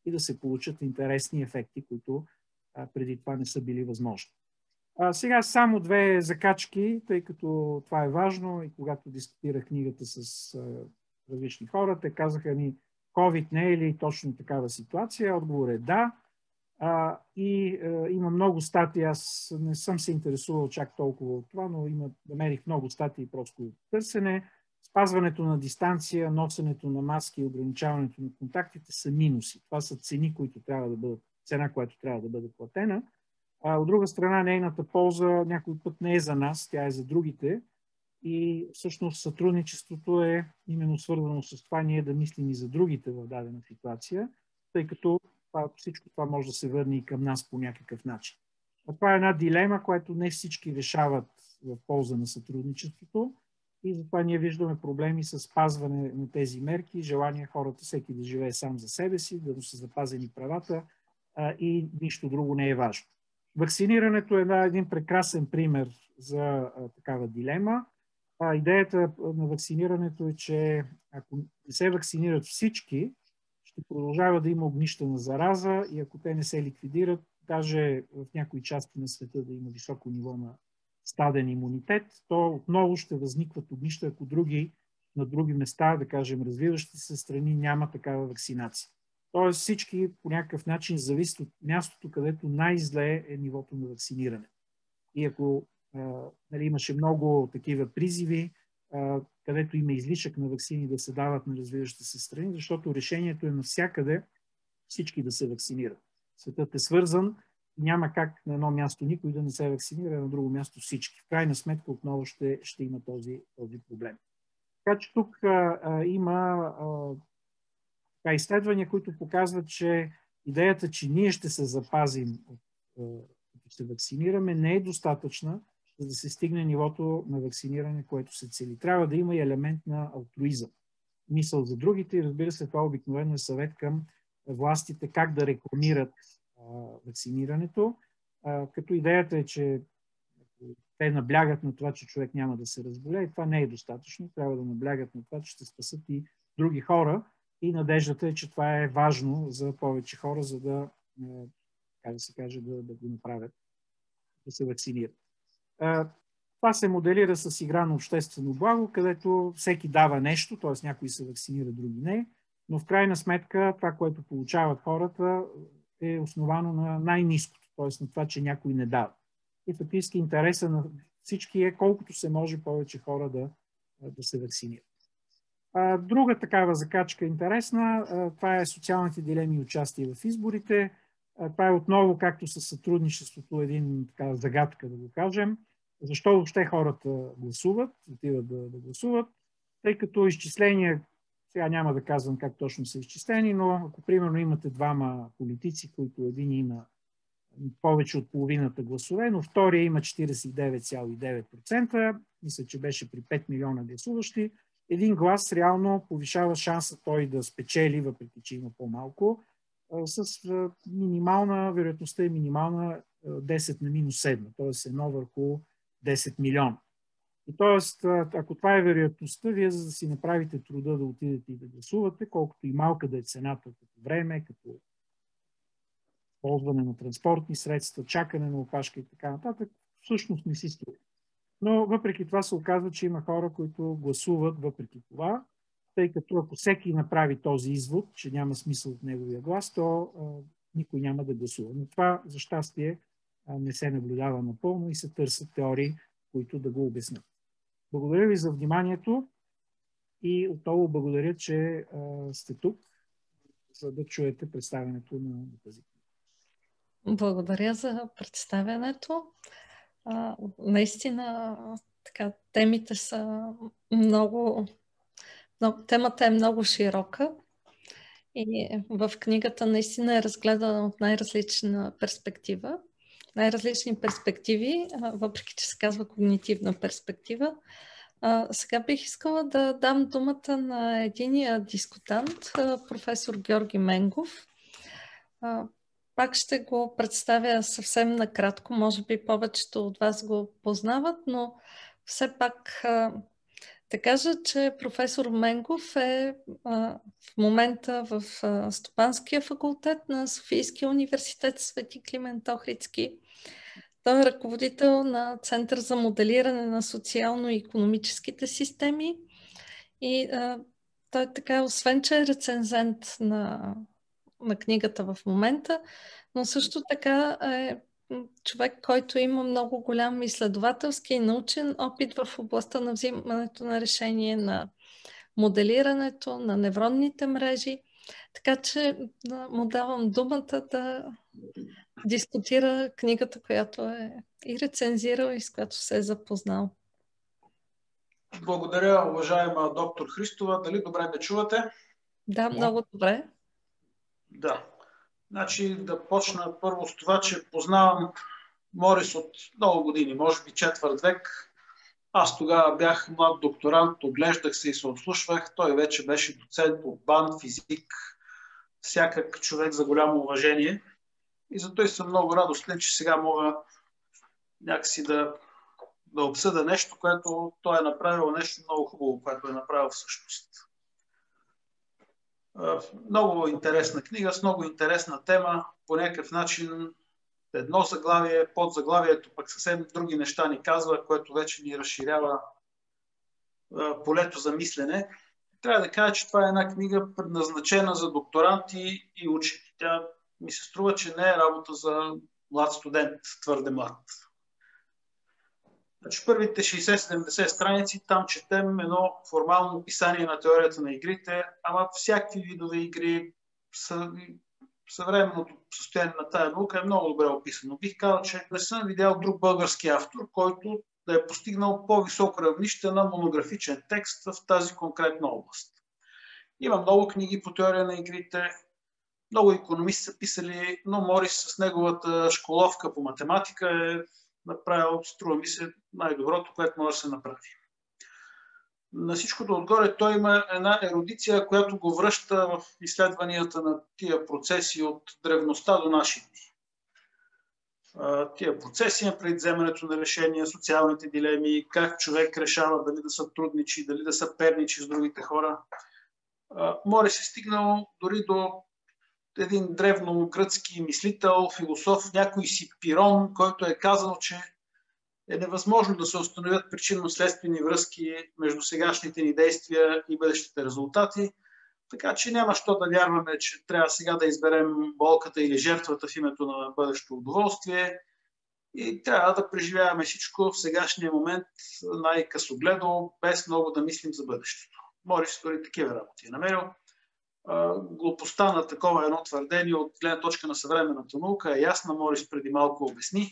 и да се получат интересни ефекти, които а, преди това не са били възможни. А, сега само две закачки, тъй като това е важно и когато дискутирах книгата с а, различни хора, те казаха ми, COVID не е ли точно такава ситуация? Отговор е да. А, и а, има много статии, аз не съм се интересувал чак толкова от това, но има, намерих много статии просто търсене. Спазването на дистанция, носенето на маски и ограничаването на контактите са минуси. Това са цени, които трябва да бъдат, цена, която трябва да бъде платена. А от друга страна, нейната полза някой път не е за нас, тя е за другите. И всъщност сътрудничеството е именно свързано с това ние да мислим и за другите в дадена ситуация, тъй като това, всичко това може да се върне и към нас по някакъв начин. А това е една дилема, която не всички решават в полза на сътрудничеството и затова ние виждаме проблеми с спазване на тези мерки, желание хората всеки да живее сам за себе си, да му са запазени правата а, и нищо друго не е важно. Вакцинирането е един прекрасен пример за а, такава дилема. А, идеята на вакцинирането е, че ако не се вакцинират всички, ще продължава да има огнища на зараза и ако те не се ликвидират, даже в някои части на света да има високо ниво на стаден имунитет, то отново ще възникват огнища, ако други, на други места, да кажем развиващи се страни, няма такава вакцинация. Тоест всички по някакъв начин зависят от мястото, където най-зле е нивото на вакциниране. И ако а, нали, имаше много такива призиви, а, където има излишък на ваксини да се дават на развиващите се страни, защото решението е навсякъде всички да се вакцинират. Светът е свързан, няма как на едно място никой да не се вакцинира, на друго място всички. В крайна сметка отново ще, ще има този, този проблем. Така че тук а, а, има а, изследвания, които показват, че идеята, че ние ще се запазим като се вакцинираме, не е достатъчна, за да се стигне нивото на вакциниране, което се цели. Трябва да има и елемент на алтруизъм. Мисъл за другите и разбира се, това обикновено е съвет към властите как да рекламират а, вакцинирането, а, като идеята е, че те наблягат на това, че човек няма да се разболее и това не е достатъчно. Трябва да наблягат на това, че ще спасат и други хора и надеждата е, че това е важно за повече хора, за да, как да се каже, да, да го направят, да се вакцинират. Това се моделира с игра на обществено благо, където всеки дава нещо, т.е. някои се вакцинират, други не, но в крайна сметка това, което получават хората, е основано на най-ниското, т.е. на това, че някой не дава. И фактически интереса на всички е колкото се може повече хора да, да се вакцинират. Друга такава закачка интересна, това е социалните дилеми и участие в изборите. Това е отново, както със сътрудничеството, един така загадка, да го кажем. Защо въобще хората гласуват, отиват да, да гласуват, тъй като изчисления, сега няма да казвам как точно са изчислени, но ако примерно имате двама политици, които един има повече от половината гласове, но втория има четиридесет и девет цяло и девет процента, мисля, че беше при пет милиона гласуващи, един глас реално повишава шанса той да спечели, въпреки че има по-малко, с минимална, вероятността е минимална десет на минус седем, т.е. едно върху десет милиона. И т.е. ако това е вероятността, вие за да си направите труда да отидете и да гласувате, колкото и малка да е цената като време, като ползване на транспортни средства, чакане на опашка и така нататък, всъщност не си струва. Но въпреки това се оказва, че има хора, които гласуват въпреки това, тъй като ако всеки направи този извод, че няма смисъл от неговия глас, то а, никой няма да гласува. Но това, за щастие, а, не се наблюдава напълно и се търсят теории, които да го обяснят. Благодаря ви за вниманието и отново благодаря, че а, сте тук, за да чуете представянето на тази книга. Благодаря за представянето. А, наистина, така, темите са много, много... Темата е много широка и в книгата наистина е разгледана от най-различна перспектива. Най-различни перспективи, въпреки че се казва когнитивна перспектива. А, сега бих искала да дам думата на единия дискутант, професор Георги Менгов. А, пак ще го представя съвсем накратко, може би повечето от вас го познават, но все пак а, Да кажа, че професор Менгов е а, в момента в а, Стопанския факултет на Софийския университет Свети Климент Охридски. Той е ръководител на Център за моделиране на социално-икономическите системи и а, той така, освен че е рецензент на, на книгата в момента, но също така е човек, който има много голям изследователски и научен опит в областта на взимането на решение, на моделирането, на невронните мрежи. Така че да, му давам думата да дискутира книгата, която е и рецензирал и с която се е запознал. Благодаря, уважаема доктор Христова. Дали добре ме чувате? Да, много добре. Да. Значи да почна първо с това, че познавам Морис от много години, може би четвърт век. Аз тогава бях млад докторант, оглеждах се и се отслушвах. Той вече беше доцент по БАН, физик, всякак човек за голямо уважение. И зато и съм много радостен, че сега мога някакси да, да обсъда нещо, което той е направил, нещо много хубаво, което е направил всъщност. Много интересна книга, с много интересна тема, по някакъв начин едно заглавие, под заглавието пък съвсем други неща ни казва, което вече ни разширява полето за мислене. Трябва да кажа, че това е една книга предназначена за докторанти и учени. Тя ми се струва, че не е работа за млад студент, твърде млад. Значи, първите шейсет-седемдесет страници, там четем едно формално описание на теорията на игрите, ама всякакви видове игри, съвременното състояние на тая наука е много добре описано. Бих казал, че не съм видял друг български автор, който да е постигнал по-високо равнище на монографичен текст в тази конкретна област. Има много книги по теория на игрите, много икономисти са писали, но Морис с неговата школовка по математика е направил, струва ми се, най-доброто, което може да се направи. На всичкото отгоре той има една ерудиция, която го връща в изследванията на тия процеси от древността до наши дни. Тия процеси на предвземането на решения, социалните дилеми, как човек решава дали да сътрудничи, дали да съперничи с другите хора. Морис е стигнал дори до един древно гръцки мислител, философ, някой си Пирон, който е казал, че е невъзможно да се установят причинно-следствени връзки между сегашните ни действия и бъдещите резултати. Така че няма що да вярваме, че трябва сега да изберем болката или жертвата в името на бъдещо удоволствие и трябва да преживяваме всичко в сегашния момент най-късогледо, без много да мислим за бъдещето. Морис дори такива работи е намерил. Глупостта на такова едно твърдение от гледна точка на съвременната наука е ясна. Морис преди малко обясни.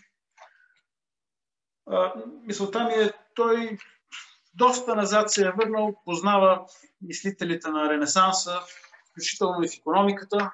Мисълта ми е, той доста назад се е върнал, познава мислителите на Ренесанса, включително и в икономиката.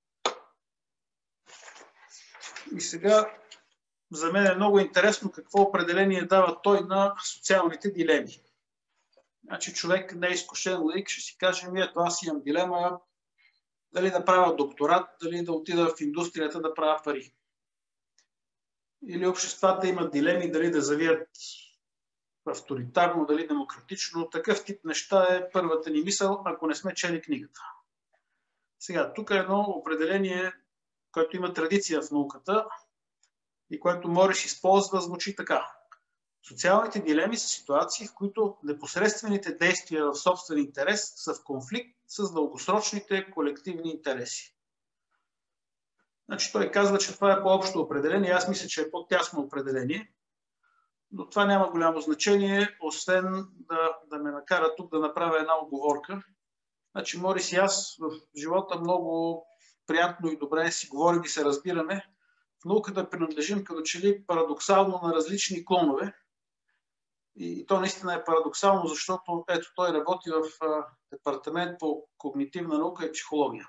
И сега за мен е много интересно какво определение дава той на социалните дилеми. Значи човек не е изкушен лаик, ще си каже, ми ето аз имам дилема дали да правя докторат, дали да отида в индустрията да правя пари. Или обществата имат дилеми дали да завият авторитарно, дали демократично. Такъв тип неща е първата ни мисъл, ако не сме чели книгата. Сега, тук е едно определение, което има традиция в науката и което Морис използва, звучи така. Социалните дилеми са ситуации, в които непосредствените действия в собствен интерес са в конфликт с дългосрочните колективни интереси. Значи той казва, че това е по-общо определение. Аз мисля, че е по-тясно определение, но това няма голямо значение, освен да, да ме накара тук да направя една оговорка. Значи Морис и аз в живота много приятно и добре си говорим и се разбираме. В науката принадлежим като че ли парадоксално на различни клонове. И то наистина е парадоксално, защото ето той работи в департамент по когнитивна наука и психология.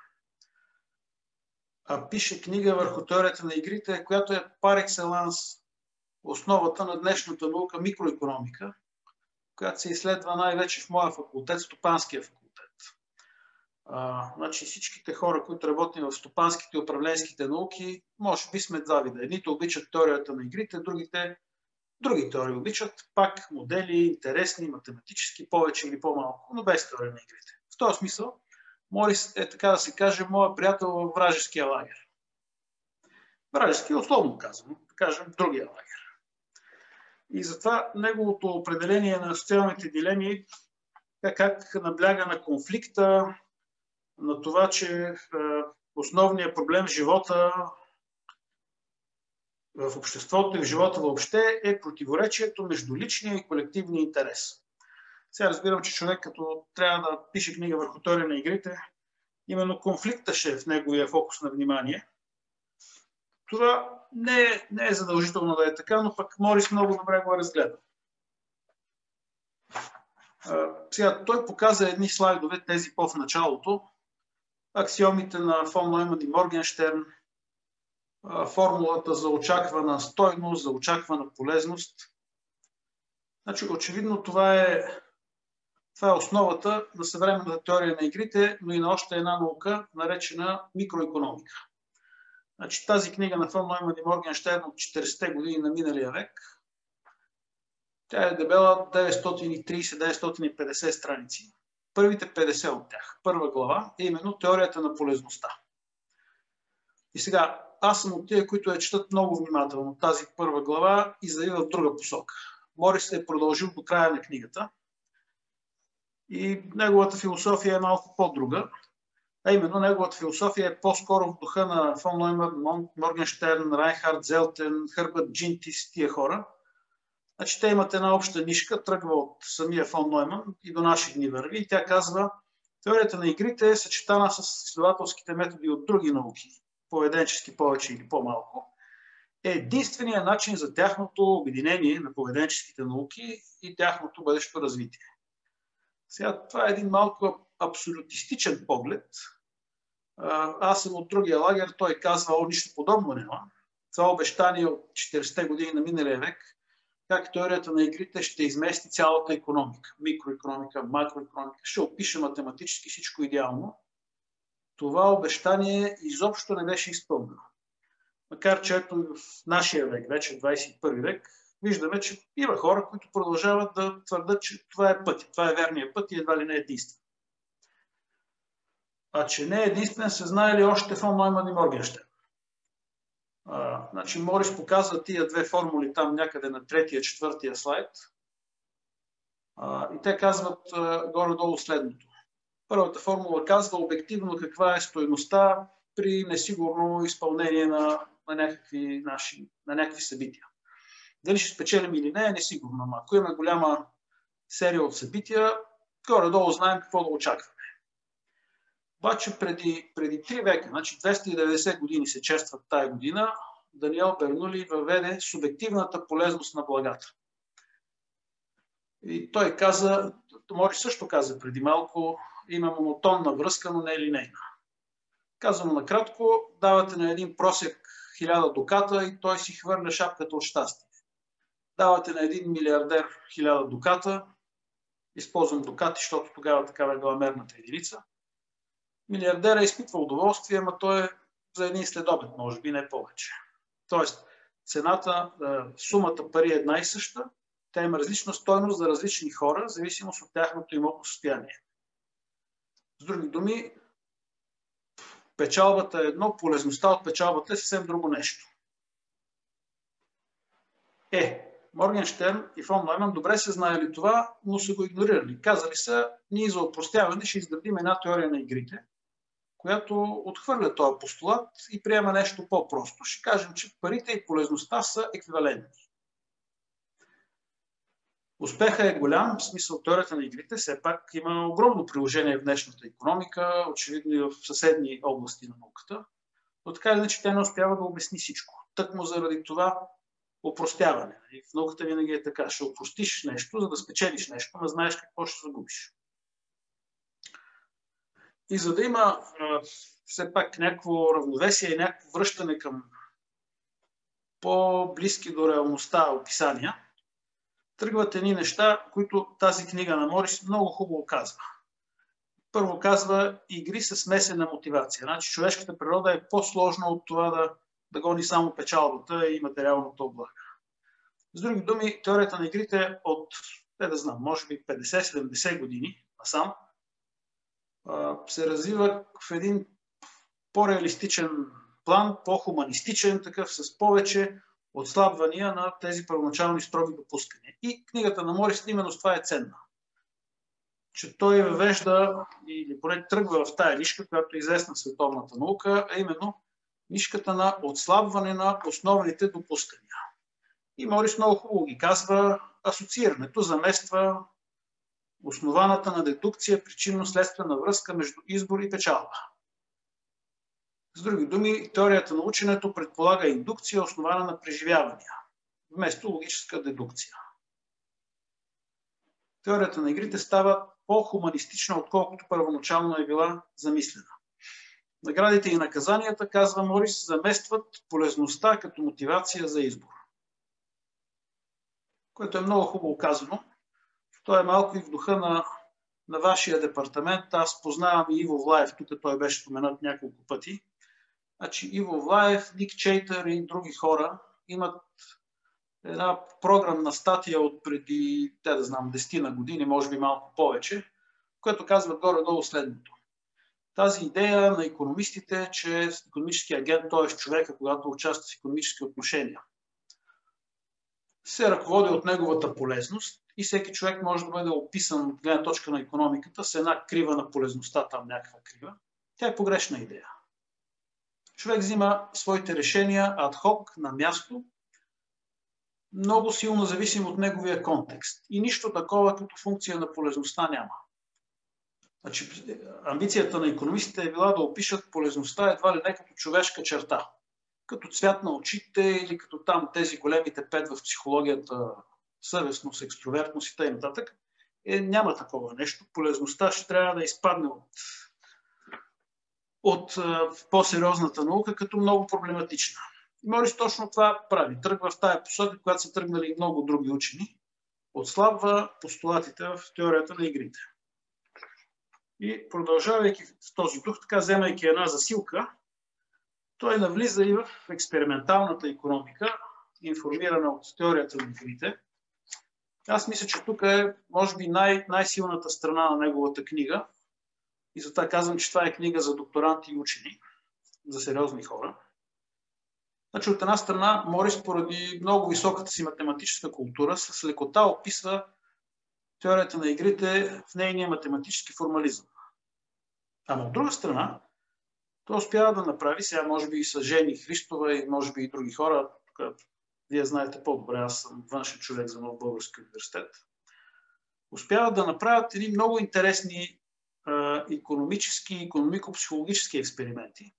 А пише книга върху теорията на игрите, която е пар екселанс основата на днешната наука микроекономика, която се изследва най-вече в моя факултет, Стопанския факултет. А, значи всичките хора, които работим в стопанските и управленските науки, може би сме два вида. Едните обичат теорията на игрите, другите Други теории обичат пак модели, интересни, математически, повече или по-малко, но без теория на игрите. В този смисъл, Морис е, така да се каже, моят приятел във вражеския лагер. Вражески, условно казано, да кажем, другия лагер. И затова неговото определение на социалните дилеми е как набляга на конфликта, на това, че е, основният проблем в живота, в обществото и в живота въобще е противоречието между личния и колективния интерес. Сега разбирам, че човек, като трябва да пише книга върху теория на игрите, именно конфликта ще е в неговия фокус на внимание. Това не е, не е задължително да е така, но пък Морис много добре го е разгледа. Сега той показа едни слайдове, тези по-в началото, аксиомите на фон Нойман и Моргенштерн, формулата за очаквана стойност, за очаквана полезност. Значи, очевидно това е, това е основата на съвременната теория на игрите, но и на още една наука, наречена микроекономика. Значи, тази книга на фон Нойман и Моргенштерн от четиридесетте години на миналия век, тя е дебела деветстотин и тридесет до деветстотин и петдесет страници. Първите петдесет от тях, първа глава, е именно теорията на полезността. И сега, аз съм от тия, които я четат много внимателно тази първа глава и завива в друга посока. Морис е продължил до края на книгата и неговата философия е малко по-друга. А именно, неговата философия е по-скоро в духа на фон Нойман, Моргенштерн, Райнхард, Зелтен, Хърбърт Джинтис, тия хора. Значи те имат една обща нишка, тръгва от самия фон Нойман и до наши дни върви. И тя казва, теорията на игрите е съчетана с изследователските методи от други науки, поведенчески повече или по-малко, е единственият начин за тяхното обединение на поведенческите науки и тяхното бъдещо развитие. Сега, това е един малко абсолютистичен поглед. Аз съм от другия лагер, той казва, о, нищо подобно няма. Това обещание от четиридесетте години на миналия век, как теорията на игрите ще измести цялата икономика. Микроекономика, макроекономика, ще опише математически всичко идеално. Това обещание изобщо не беше изпълнено. Макар че ето в нашия век, вече двадесет и първи век, виждаме, че има хора, които продължават да твърдат, че това е път, това е верният път и едва ли не е единствен. А че не е единствен, се знае ли още фон Нойман и Моргенштерн. А, значи Морис показва тия две формули там някъде на третия, четвъртия слайд. А, и те казват а, горе-долу следното. Първата формула казва обективно каква е стойността при несигурно изпълнение на, на, някакви, наши, на някакви събития. Дали ще спечелим или не е несигурно, но ако имаме голяма серия от събития, горе-долу знаем какво да очакваме. Обаче преди, преди три века, значи двеста и деветдесет години се честват тая година, Даниел Бернули въведе субективната полезност на благата. И той каза, Морис също каза преди малко, има монотонна връзка, но не е линейна. Казано накратко, давате на един просек хиляда дуката и той си хвърля шапката от щастие. Давате на един милиардер хиляда дуката, използвам дукати, защото тогава такава е била мерната единица. Милиардера изпитва удоволствие, ама той е за един следобед, може би не повече. Тоест, цената, сумата пари е една и съща, тя има различна стойност за различни хора, в зависимост от тяхното имотно състояние. С други думи, печалбата е едно, полезността от печалбата е съвсем друго нещо. Е, Моргенштерн и фон Нойман добре са знаели това, но са го игнорирали. Казали са, ние за опростяване ще изградим една теория на игрите, която отхвърля този постулат и приема нещо по-просто. Ще кажем, че парите и полезността са еквивалентни. Успехът е голям, в смисъл теорията на игрите, все пак има огромно приложение в днешната икономика, очевидно и в съседни области на науката, но така или иначе тя не успява да обясни всичко. Тъкмо заради това опростяване. И в науката винаги е така, ще опростиш нещо, за да спечелиш нещо, но знаеш какво ще загубиш. И за да има а, все пак някакво равновесие и някакво връщане към по-близки до реалността описания, тръгват едни неща, които тази книга на Морис много хубаво казва. Първо казва игри с смесена мотивация. Значи човешката природа е по-сложна от това да, да гони само печалбата и материалната облага. С други думи, теорията на игрите от, не да знам, може би петдесет-седемдесет години насам, се развива в един по-реалистичен план, по-хуманистичен, такъв с повече отслабвания на тези първоначални строги допускания. И книгата на Морис именно с това е ценна. Че той въвежда, или поне тръгва в тая нишка, която е известна в световната наука, а именно нишката на отслабване на основните допускания. И Морис много хубаво ги казва, асоциирането замества основаната на дедукция причинно-следствена връзка между избор и печалба. С други думи, теорията на ученето предполага индукция, основана на преживявания, вместо логическа дедукция. Теорията на игрите става по-хуманистична, отколкото първоначално е била замислена. Наградите и наказанията, казва Морис, заместват полезността като мотивация за избор. Което е много хубаво казано. То е малко и в духа на, на вашия департамент. Аз познавам и Иво Влаев, тук той беше споменат няколко пъти. Значи Иво Влаев, Ник Чейтър и други хора имат една програмна статия от преди, те да знам, десетина години, може би малко повече, което казва горе-долу следното. Тази идея на икономистите, че икономически агент, т.е. човека, когато участва в икономически отношения, се ръководи от неговата полезност и всеки човек може да бъде описан от гледна точка на икономиката с една крива на полезността, там някаква крива. Тя е погрешна идея. Човек взима своите решения адхок, на място, много силно зависим от неговия контекст. И нищо такова като функция на полезността няма. Значи, амбицията на икономистите е била да опишат полезността едва ли не като човешка черта. Като цвят на очите или като там тези големите пет в психологията, съвестност, екстровертност и т.н. Е, няма такова нещо. Полезността ще трябва да изпадне от, от по-сериозната наука като много проблематична. И Морис точно това прави. Тръгва в тая посока, която са тръгнали и много други учени. Отслабва постулатите в теорията на игрите. И продължавайки в този дух, така вземайки една засилка, той навлиза и в експерименталната икономика, информирана от теорията на игрите. Аз мисля, че тук е, може би, най- най-силната страна на неговата книга. И затова казвам, че това е книга за докторанти и учени, за сериозни хора. Значи, от една страна, Морис, поради много високата си математическа култура, с лекота описва теорията на игрите в нейния математически формализъм. Ама от друга страна, той успява да направи, сега може би и с Жени Христова и може би и други хора, тук вие знаете по-добре, аз съм външен човек за Нов български университет, успяват да направят едни много интересни а, икономически и икономико-психологически експерименти.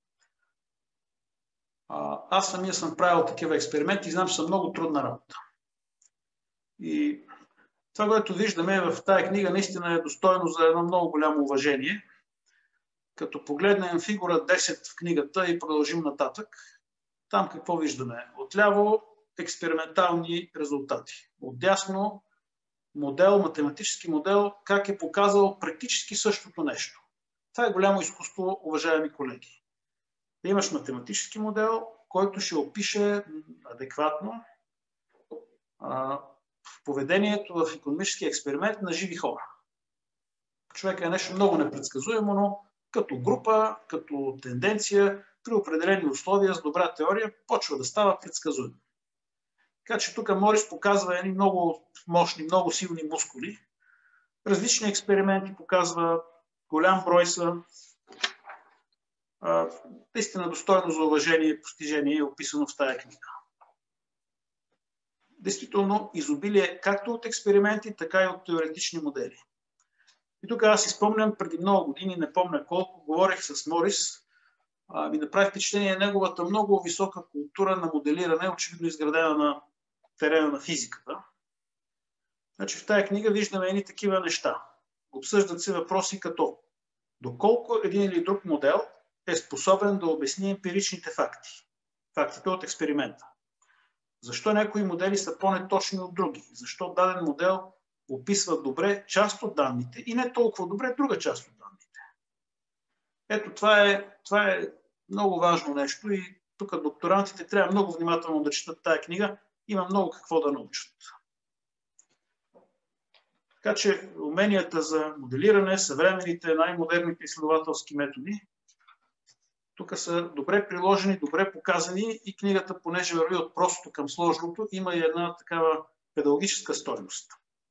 А, аз самия съм правил такива експерименти и знам, че са много трудна работа. И това, което виждаме в тая книга, наистина е достойно за едно много голямо уважение. Като погледнем фигура десет в книгата и продължим нататък, там какво виждаме? Отляво експериментални резултати. Отдясно модел, математически модел, как е показал практически същото нещо. Това е голямо изкуство, уважаеми колеги. Да имаш математически модел, който ще опише адекватно а, поведението в икономически експеримент на живи хора. Човек е нещо много непредсказуемо, но като група, като тенденция, при определени условия с добра теория, почва да става предсказуемо. Така че тук Морис показва едни много мощни, много силни мускули. Различни експерименти показва, голям брой са. Наистина достойно за уважение и постижение е описано в тая книга. Действително изобилие както от експерименти, така и от теоретични модели. И тук аз си спомням, преди много години, не помня колко, говорих с Морис, а, ми направи впечатление неговата много висока култура на моделиране, очевидно изградена на терена на физиката. Значи в тая книга виждаме едни такива неща. Обсъждат се въпроси като доколко един или друг модел е способен да обясни емпиричните факти. Фактите от експеримента. Защо някои модели са по-неточни от други? Защо даден модел описва добре част от данните и не толкова добре друга част от данните. Ето това е, това е много важно нещо и тук докторантите трябва много внимателно да четат тая книга, има много какво да научат. Така че уменията за моделиране, съвременните, най-модерните изследователски методи, тук са добре приложени, добре показани и книгата, понеже върви от простото към сложното, има и една такава педагогическа стойност.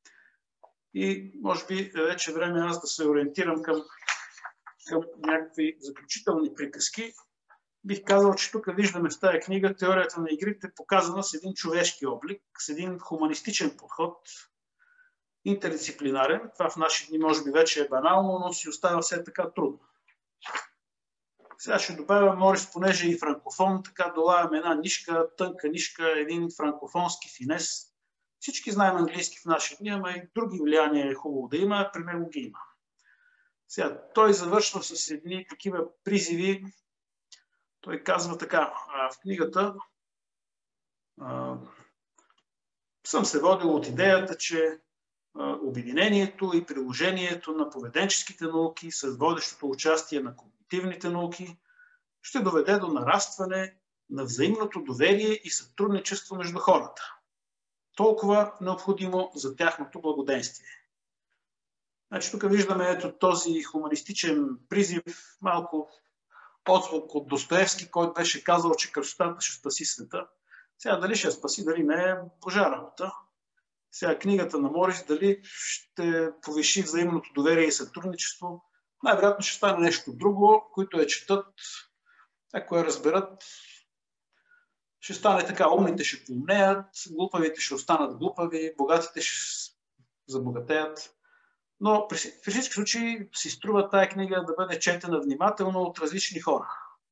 И може би вече време аз да се ориентирам към, към някакви заключителни приказки. Бих казал, че тук виждаме в тази книга теорията на игрите, показана с един човешки облик, с един хуманистичен подход, интердисциплинарен. Това в наши дни може би вече е банално, но си остава все така трудно. Сега ще добавя Морис, понеже и франкофон, така долавяме една нишка, тънка нишка, един франкофонски финес. Всички знаем английски в наши дни, ама и други влияния е хубаво да има, при него ги има. Сега, той завършва с едни такива призиви. Той казва така, в книгата а, съм се водил от идеята, че а, обединението и приложението на поведенческите науки с водещото участие на когнитивните науки ще доведе до нарастване на взаимното доверие и сътрудничество между хората. Толкова необходимо за тяхното благоденствие. Значи, тук виждаме ето този хуманистичен призив, малко отзвук от Достоевски, който беше казал, че красотата ще спаси света. Сега дали ще спаси, дали не е божа работа. Сега книгата на Морис дали ще повиши взаимното доверие и сътрудничество. Най-вероятно ще стане нещо друго, които я четат, ако я разберат. Ще стане така, умните ще поумнеят, глупавите ще останат глупави, богатите ще забогатеят. Но при всички случаи си струва тая книга да бъде четена внимателно от различни хора.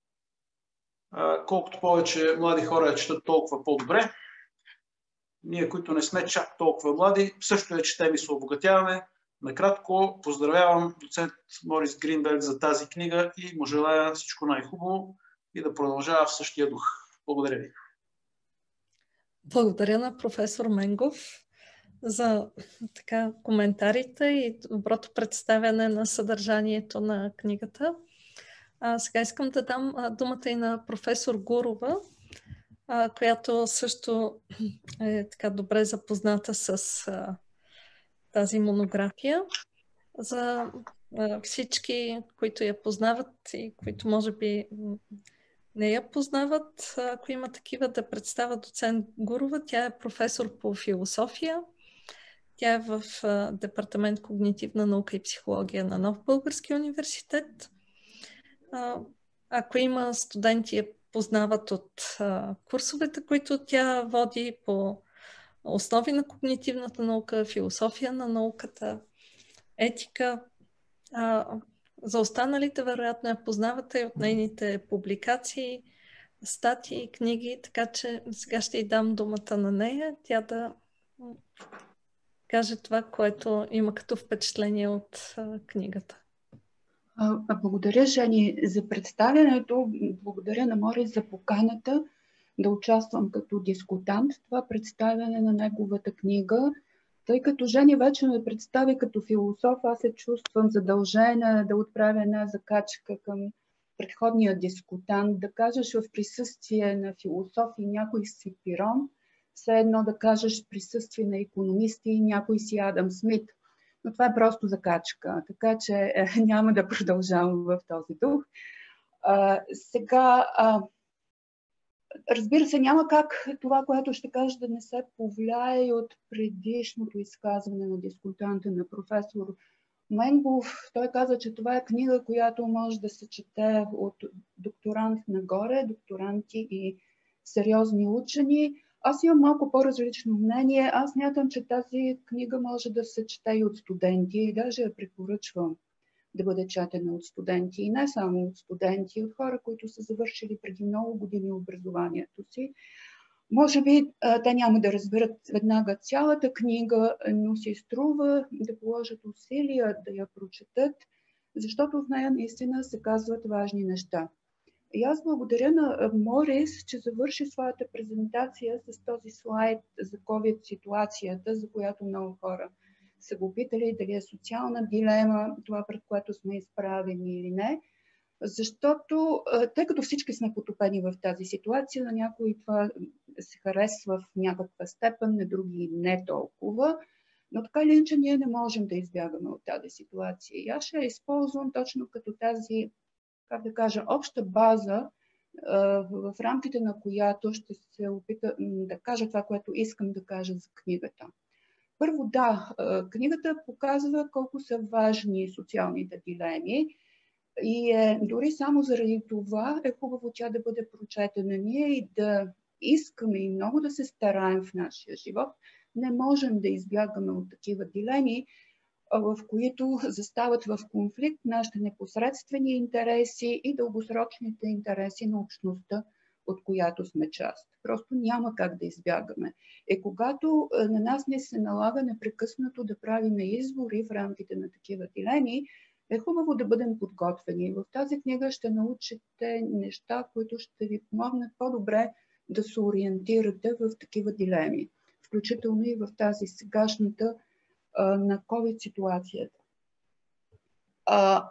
Колкото повече млади хора я четат, толкова по-добре. Ние, които не сме чак толкова млади, също я четем и се обогатяваме. Накратко поздравявам доцент Морис Гринберг за тази книга и му желая всичко най-хубаво и да продължава в същия дух. Благодаря ви. Благодаря на професор Менгов за така коментарите и доброто представяне на съдържанието на книгата. А, сега искам да дам а, думата и на професор Гурова, а, която също е така добре запозната с а, тази монография. За а, всички, които я познават и които може би не я познават, ако има такива, да представя доцент Гурова. Тя е професор по философия. Тя е в а, департамент когнитивна наука и психология на Нов български университет. А, ако има студенти, я познават от а, курсовете, които тя води по основи на когнитивната наука, философия на науката, етика. А, за останалите, вероятно, я познавате и от нейните публикации, статии, книги, така че сега ще й дам думата на нея, тя да каже това, което има като впечатление от а, книгата. Благодаря, Жени, за представянето. Благодаря на Морис за поканата да участвам като дискутант в това представяне на неговата книга. Тъй като Жени вече ме представи като философ, аз се чувствам задължена да отправя една закачка към предходния дискутант, да кажеш в присъствие на философи някой си Пирон, все едно да кажеш присъствие на икономисти и някой си Адам Смит. Но това е просто закачка, така че е, няма да продължавам в този дух. А, сега, а, разбира се, няма как това, което ще кажа, да не се повлияе от предишното изказване на дискутанта, на професор Менгов. Той каза, че това е книга, която може да се чете от докторант нагоре, докторанти и сериозни учени. Аз имам малко по-различно мнение. Аз смятам, че тази книга може да се чете и от студенти, и даже я препоръчвам да бъде четена от студенти. И не само от студенти, от хора, които са завършили преди много години образованието си. Може би те няма да разберат веднага цялата книга, но си струва да положат усилия да я прочетат, защото в нея наистина се казват важни неща. И аз благодаря на Морис, че завърши своята презентация с този слайд за ковид ситуацията, за която много хора са го питали дали е социална дилема, това пред което сме изправени или не. Защото, тъй като всички сме потопени в тази ситуация, на някои това се харесва в някаква степен, на други не толкова, но така или иначе ние не можем да избягаме от тази ситуация. И аз ще я използвам точно като тази, как да кажа, обща база, в рамките на която ще се опита да кажа това, което искам да кажа за книгата. Първо, да, книгата показва колко са важни социалните дилеми и е, дори само заради това е хубаво тя да бъде прочетена ние и да искаме и много да се стараем в нашия живот. Не можем да избягаме от такива дилеми, в които застават в конфликт нашите непосредствени интереси и дългосрочните интереси на общността, от която сме част. Просто няма как да избягаме. Е, когато на нас не се налага непрекъснато да правим избори в рамките на такива дилеми, е хубаво да бъдем подготвени. В тази книга ще научите неща, които ще ви помогнат по-добре да се ориентирате в такива дилеми, включително и в тази сегашната а, на COVID ситуацията. А,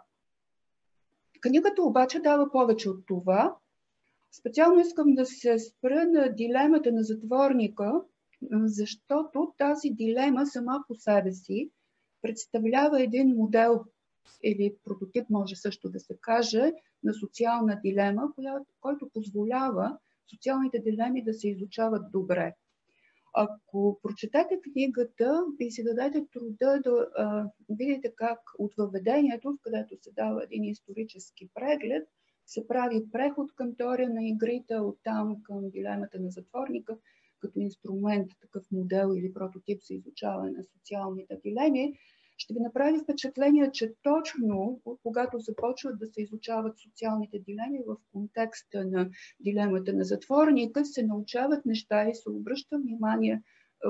книгата обаче дава повече от това. Специално искам да се спра на дилемата на затворника, защото тази дилема сама по себе си представлява един модел или прототип, може също да се каже, на социална дилема, който позволява социалните дилеми да се изучават добре. Ако прочетете книгата и си дадете труда да а, видите как от въведението, където се дава един исторически преглед, се прави преход към теория на игрите, оттам към дилемата на затворника, като инструмент, такъв модел или прототип за изучаване на социалните дилеми, ще ви направи впечатление, че точно когато започват да се изучават социалните дилеми в контекста на дилемата на затворника, се научават неща и се обръща внимание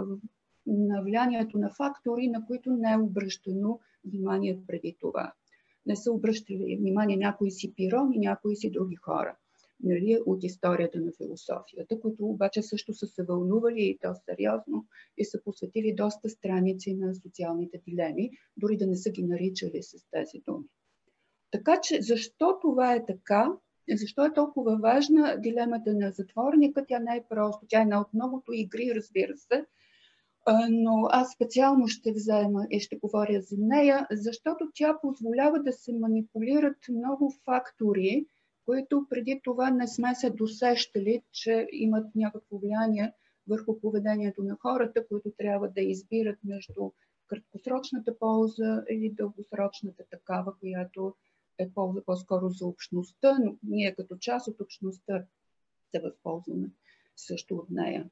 на влиянието на фактори, на които не е обръщано внимание преди това. Не са обръщали внимание някои си пирони, някои си други хора, нали, от историята на философията, които обаче също са се вълнували и то сериозно и са посветили доста страници на социалните дилеми, дори да не са ги наричали с тези думи. Така че защо това е така? Защо е толкова важна дилемата на затворника? Тя не е просто, тя е една от многото игри, разбира се, но аз специално ще взема и ще говоря за нея, защото тя позволява да се манипулират много фактори, които преди това не сме се досещали, че имат някакво влияние върху поведението на хората, които трябва да избират между краткосрочната полза или дългосрочната такава, която е полза по-скоро за общността, но ние като част от общността се възползваме също от нея.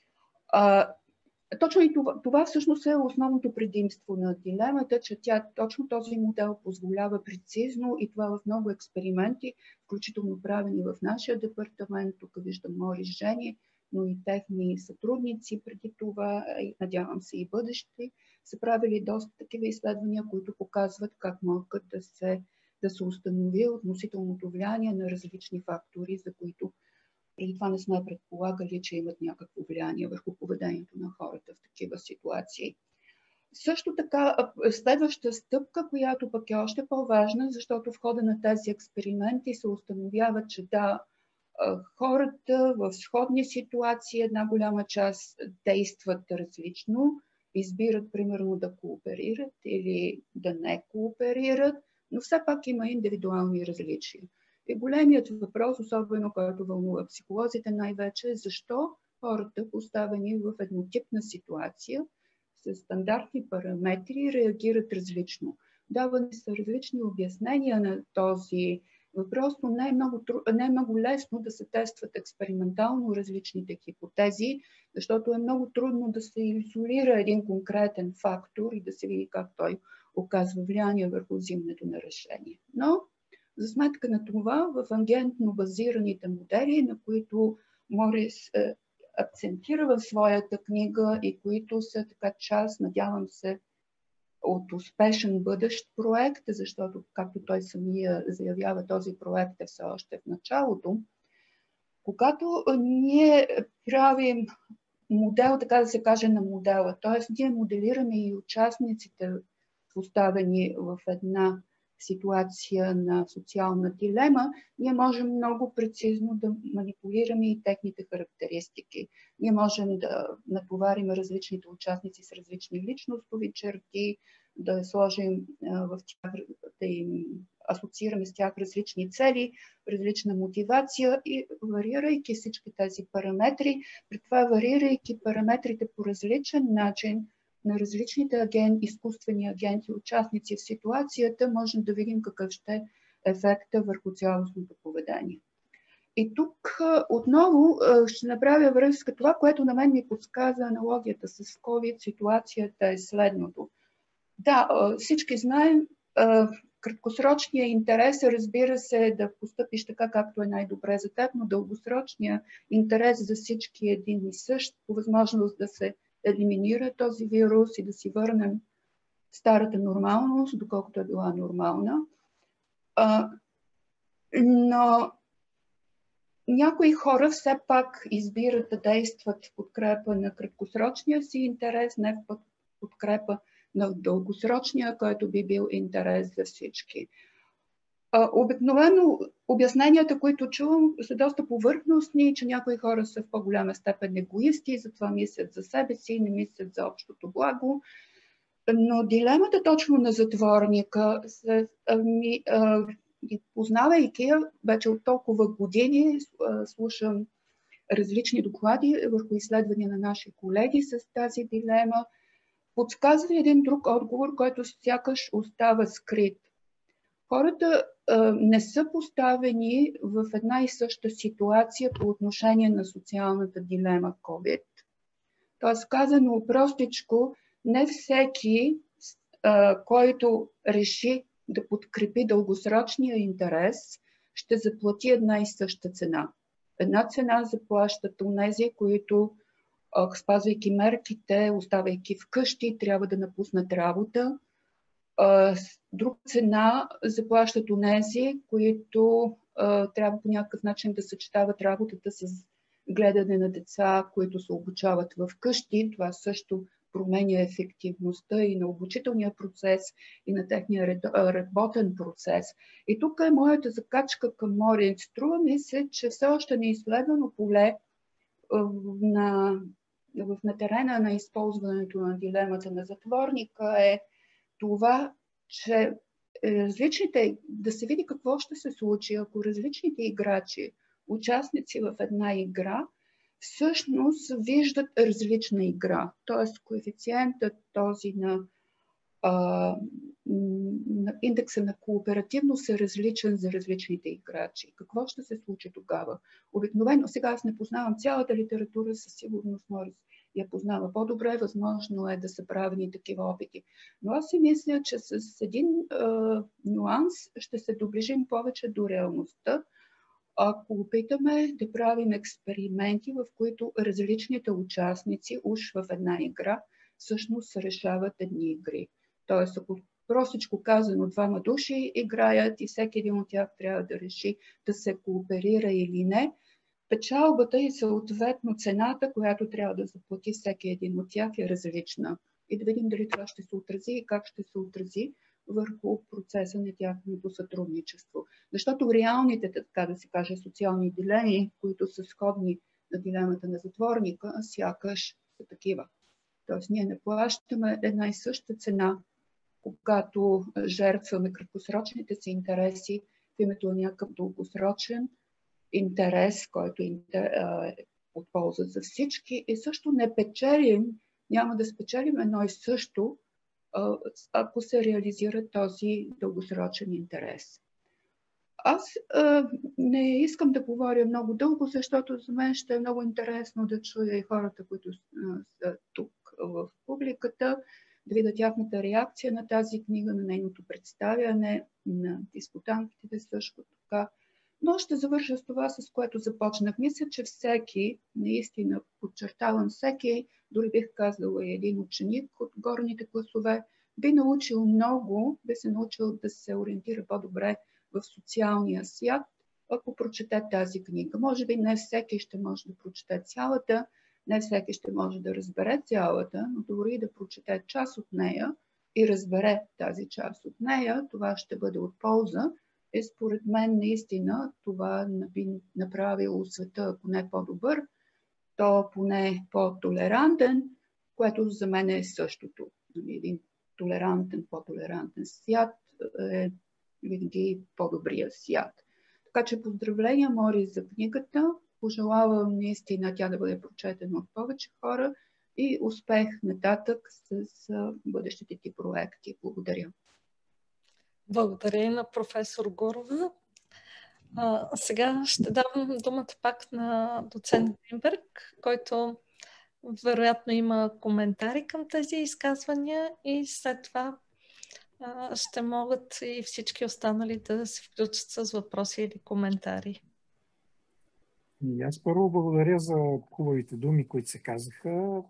А, точно и това, това всъщност е основното предимство на дилемата, че тя точно този модел позволява прецизно и това в много експерименти, включително правени в нашия департамент, тук виждам Мори Жени, но и техни сътрудници преди това, надявам се и бъдещи, са правили доста такива изследвания, които показват как могат да се, да се установи относителното влияние на различни фактори, за които преди това не сме предполагали, че имат някакво влияние върху поведението на хората в такива ситуации. Също така, следваща стъпка, която пък е още по-важна, защото в хода на тези експерименти се установява, че да, хората в сходни ситуации, една голяма част действат различно, избират примерно да кооперират или да не кооперират, но все пак има индивидуални различия. И големият въпрос, особено който вълнува психолозите най-вече, е защо хората, поставени в еднотипна ситуация, с стандартни параметри, реагират различно. Давани са различни обяснения на този въпрос, но не е много, не е много лесно да се тестват експериментално различните хипотези, защото е много трудно да се изолира един конкретен фактор и да се види как той оказва влияние върху взимането на решение. Но за сметка на това, в агентно базираните модели, на които Морис е, акцентира в своята книга и които са така част, надявам се, от успешен бъдещ проект, защото, както той самия заявява, този проект е все още в началото. Когато ние правим модел, така да се каже, на модела, т.е. ние моделираме и участниците, поставени в една ситуация на социална дилема, ние можем много прецизно да манипулираме и техните характеристики. Ние можем да натоварим различните участници с различни личностови черти, да сложим в тях, да им асоциираме с тях различни цели, различна мотивация и варирайки всички тези параметри, при това варирайки параметрите по различен начин на различните агенти, изкуствени агенти, участници в ситуацията, можем да видим какъв ще е ефекта върху цялостното поведение. И тук отново ще направя връзка. Това, което на мен ми подсказа аналогията с COVID, ситуацията е следното. Да, всички знаем, краткосрочният интерес, разбира се, да постъпиш така, както е най-добре за теб, но дългосрочният интерес за всички е един и същ, по възможност да се елиминира този вирус и да си върнем старата нормалност, доколкото е била нормална. А, но някои хора все пак избират да действат в подкрепа на краткосрочния си интерес, не в подкрепа на дългосрочния, който би бил интерес за всички. Обикновено обясненията, които чувам, са доста повърхностни, че някои хора са в по-голяма степен егоисти, затова мислят за себе си и не мислят за общото благо. Но дилемата точно на затворника, ми, познавайки я, вече от толкова години слушам различни доклади върху изследвания на наши колеги с тази дилема, подсказва един друг отговор, който сякаш остава скрит. Хората а, не са поставени в една и съща ситуация по отношение на социалната дилема COVID. Тоест, казано простичко, не всеки, а, който реши да подкрепи дългосрочния интерес, ще заплати една и съща цена. Една цена заплащат онези, които, а, спазвайки мерките, оставайки вкъщи, трябва да напуснат работа. Друга цена заплащат онези, които а, трябва по някакъв начин да съчетават работата с гледане на деца, които се обучават в къщи. Това също променя ефективността и на обучителния процес, и на техния работен процес. И тук е моята закачка към Морин. Струва ми се, че все още неизследвано поле на, на терена на използването на дилемата на затворника е това, че различните, да се види какво ще се случи, ако различните играчи, участници в една игра, всъщност виждат различна игра. Т.е. коефициентът този на, а, на индекса на кооперативност е различен за различните играчи. Какво ще се случи тогава? Обикновено, сега аз не познавам цялата литература, със сигурност Морис я познава по-добре, възможно е да са правени такива опити. Но аз си мисля, че с един е, нюанс ще се доближим повече до реалността, ако опитаме да правим експерименти, в които различните участници уж в една игра всъщност решават едни игри. Тоест, ако простичко казано двама души играят и всеки един от тях трябва да реши да се кооперира или не, печалбата и съответно цената, която трябва да заплати всеки един от тях, е различна. И да видим дали това ще се отрази и как ще се отрази върху процеса на тяхното сътрудничество. Защото реалните, така да се каже, социални дилеми, които са сходни на дилемата на затворника, сякаш са такива. Тоест ние не плащаме една и съща цена, когато жертваме краткосрочните си интереси в името на някакъв дългосрочен интерес, който е от полза за всички, и също не печелим, няма да спечелим едно и също, ако се реализира този дългосрочен интерес. Аз а, не искам да говоря много дълго, защото за мен ще е много интересно да чуя и хората, които са тук в публиката, да видя тяхната реакция на тази книга, на нейното представяне, на дискутантите също така. Но ще завърша с това, с което започнах. Мисля, че всеки, наистина подчертавам всеки, дори бих казала и един ученик от горните класове, би научил много, би се научил да се ориентира по-добре в социалния свят, ако прочете тази книга. Може би не всеки ще може да прочете цялата, не всеки ще може да разбере цялата, но дори да прочете част от нея, и разбере тази част от нея, това ще бъде от полза. И според мен наистина това би направило света, ако не по-добър, то поне по-толерантен, което за мен е същото. Един толерантен, по-толерантен свят е винаги по-добрия свят. Така че поздравления, Мори, за книгата. Пожелавам наистина тя да бъде прочетена от повече хора и успех нататък с бъдещите ти проекти. Благодаря. Благодаря и на професор Гурова. А, сега ще дам думата пак на доцент Гринберг, който вероятно има коментари към тези изказвания и след това а, ще могат и всички останали да се включат с въпроси или коментари. И аз първо благодаря за хубавите думи, които се казаха.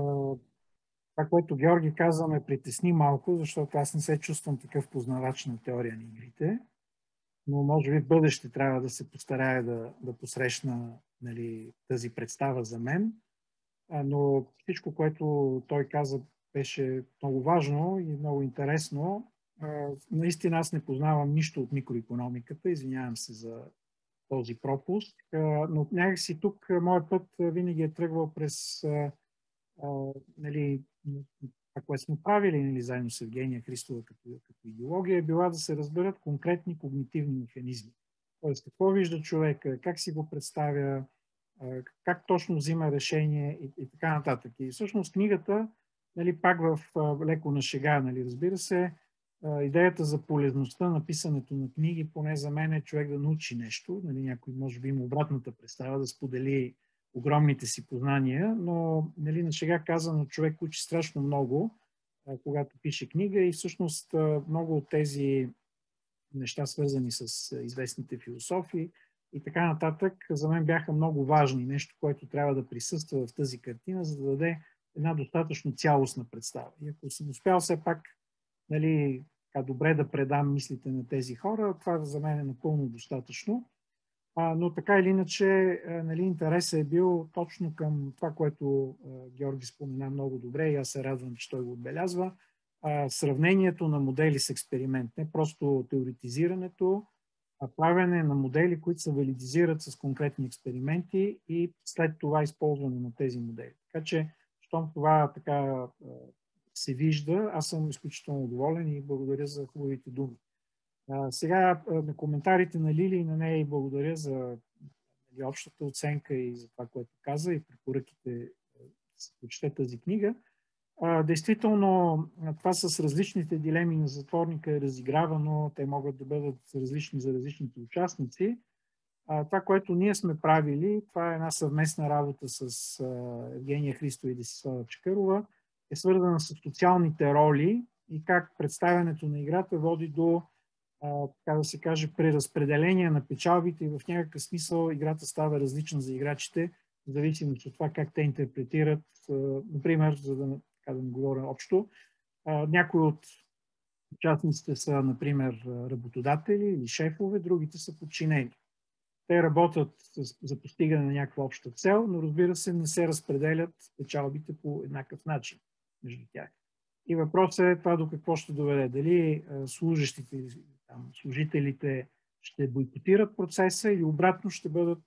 Това, което Георги каза, ме притесни малко, защото аз не се чувствам такъв познавач на теория на игрите. Но може би в бъдеще трябва да се постарая да, да посрещна, нали, тази представа за мен. А, но всичко, което той каза, беше много важно и много интересно. А, наистина аз не познавам нищо от микроекономиката, извинявам се за този пропуск, а, но някакси тук моят път винаги е тръгвал през а, а, нали, това, което сме правили, нали, заедно с Евгения Христова като, като идеология, е била да се разберат конкретни когнитивни механизми. Тоест, какво вижда човека, как си го представя, как точно взима решение и, и така нататък. И всъщност книгата, нали, пак в леко на шега, нали, разбира се, идеята за полезността на писането на книги, поне за мен е човек да научи нещо. Нали, някой може би има обратната представа, да сподели огромните си познания, но, нали, на шега казано, човек учи страшно много, когато пише книга и всъщност много от тези неща, свързани с известните философии и така нататък, за мен бяха много важни. Нещо, което трябва да присъства в тази картина, за да даде една достатъчно цялостна представа. И ако съм успял все пак, нали, добре да предам мислите на тези хора, това за мен е напълно достатъчно. А, но така или иначе, нали, интересът е бил точно към това, което а, Георги спомена много добре и аз се радвам, че той го отбелязва. А, сравнението на модели с експеримент. Не просто теоретизирането, а правене на модели, които се валидизират с конкретни експерименти и след това използване на тези модели. Така че, щом това така а, се вижда, аз съм изключително доволен и благодаря за хубавите думи. А, сега на коментарите на Лили и на нея и благодаря за, нали, общата оценка и за това, което каза и препоръките да се прочете тази книга. А, действително, това с различните дилеми на затворника е разигравано, те могат да бъдат различни за различните участници. А, това, което ние сме правили, това е една съвместна работа с а, Евгения Христова и Десислава Чакърова, е свързана с социалните роли и как представянето на играта води до, а, така да се каже, преразпределение на печалбите и в някакъв смисъл играта става различна за играчите, в зависимост от това как те интерпретират. А, например, за да, така да не говоря общо, а, някои от участниците са, например, работодатели или шефове, другите са подчинени. Те работят за постигане на някаква обща цел, но разбира се, не се разпределят печалбите по еднакъв начин между тях. И въпросът е това до какво ще доведе. Дали служащите, там, служителите ще бойкотират процеса или обратно ще бъдат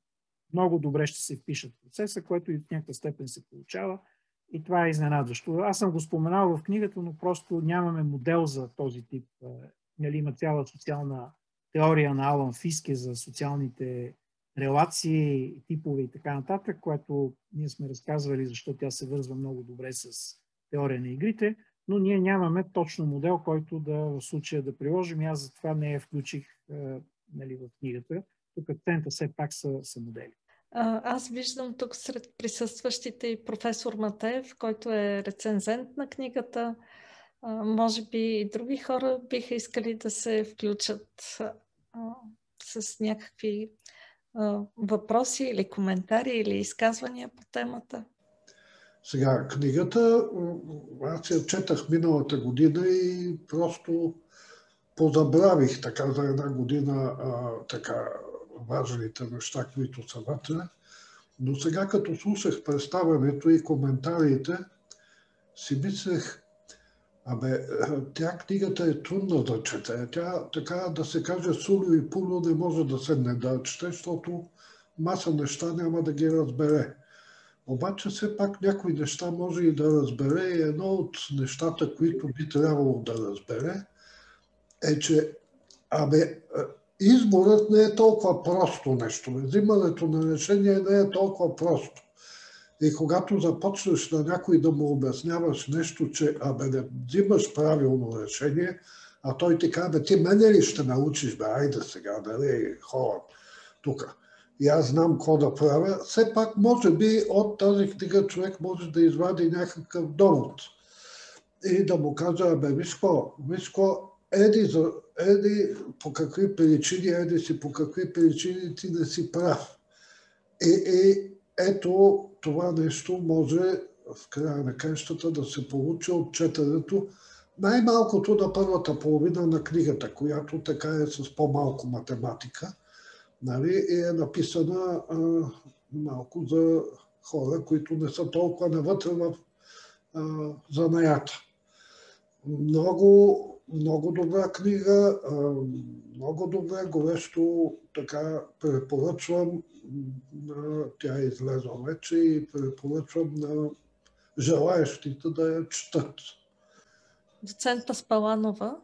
много добре ще се впишат в процеса, което и в някаква степен се получава. И това е изненадващо. Аз съм го споменал в книгата, но просто нямаме модел за този тип. Нали, има цяла социална теория на Алан Фиске за социалните релации, типове и така нататък, което ние сме разказвали, защото тя се вързва много добре с теория на игрите, но ние нямаме точно модел, който да в случая да приложим и аз затова не я включих е, нали, в книгата. Тук акцента все пак са, са модели. Аз виждам тук сред присъстващите и професор Матеев, който е рецензент на книгата. Може би и други хора биха искали да се включат а, с някакви а, въпроси или коментари или изказвания по темата. Сега, книгата, аз я четах миналата година и просто позабравих така за една година а, така важните неща, които са вътре. Но сега, като слушах представянето и коментарите, си мислех, Абе, тя книгата е трудна да чете. Тя, така да се каже, суло и пуло не може да седне да чете, защото маса неща няма да ги разбере. Обаче все пак някои неща може и да разбере и едно от нещата, които би трябвало да разбере, е, че абе, изборът не е толкова просто нещо. Взимането на решение не е толкова просто. И когато започнеш на някой да му обясняваш нещо, че абе не взимаш правилно решение, а той ти казва, бе, ти мене ли ще научиш, бе, айде сега, нали, хора, тук. И аз знам какво да правя. Все пак, може би, от тази книга човек може да извади някакъв довод. И да му каже, абе, виж какво, виж какво, еди, за, еди по какви причини, еди си по какви причини ти не си прав. И, и ето това нещо може в края на краищата да се получи от четенето най-малкото на първата половина на книгата, която така е с по-малко математика, нали, и е написана а, малко за хора, които не са толкова навътре в а, занаята. Много, много добра книга, а, много добре, горещо така препоръчвам. Тя е излезла вече и препоръчвам на желаещите да я четат. Доцент Паспаланова.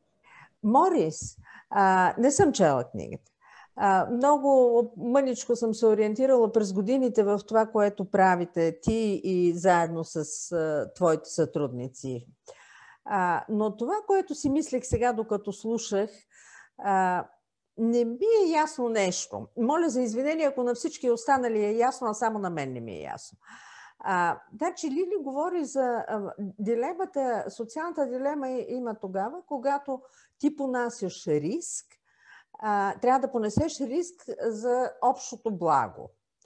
Морис, а, не съм чела книгата. А, много мъничко съм се ориентирала през годините в това, което правите ти и заедно с а, твоите сътрудници. А, но това, което си мислех сега, докато слушах, а, не ми е ясно нещо. Моля за извинение, ако на всички останали е ясно, а само на мен не ми е ясно. А, значи Лили говори за а, дилемата, социалната дилема има тогава, когато ти понасяш риск, а, трябва да понесеш риск за общото благо.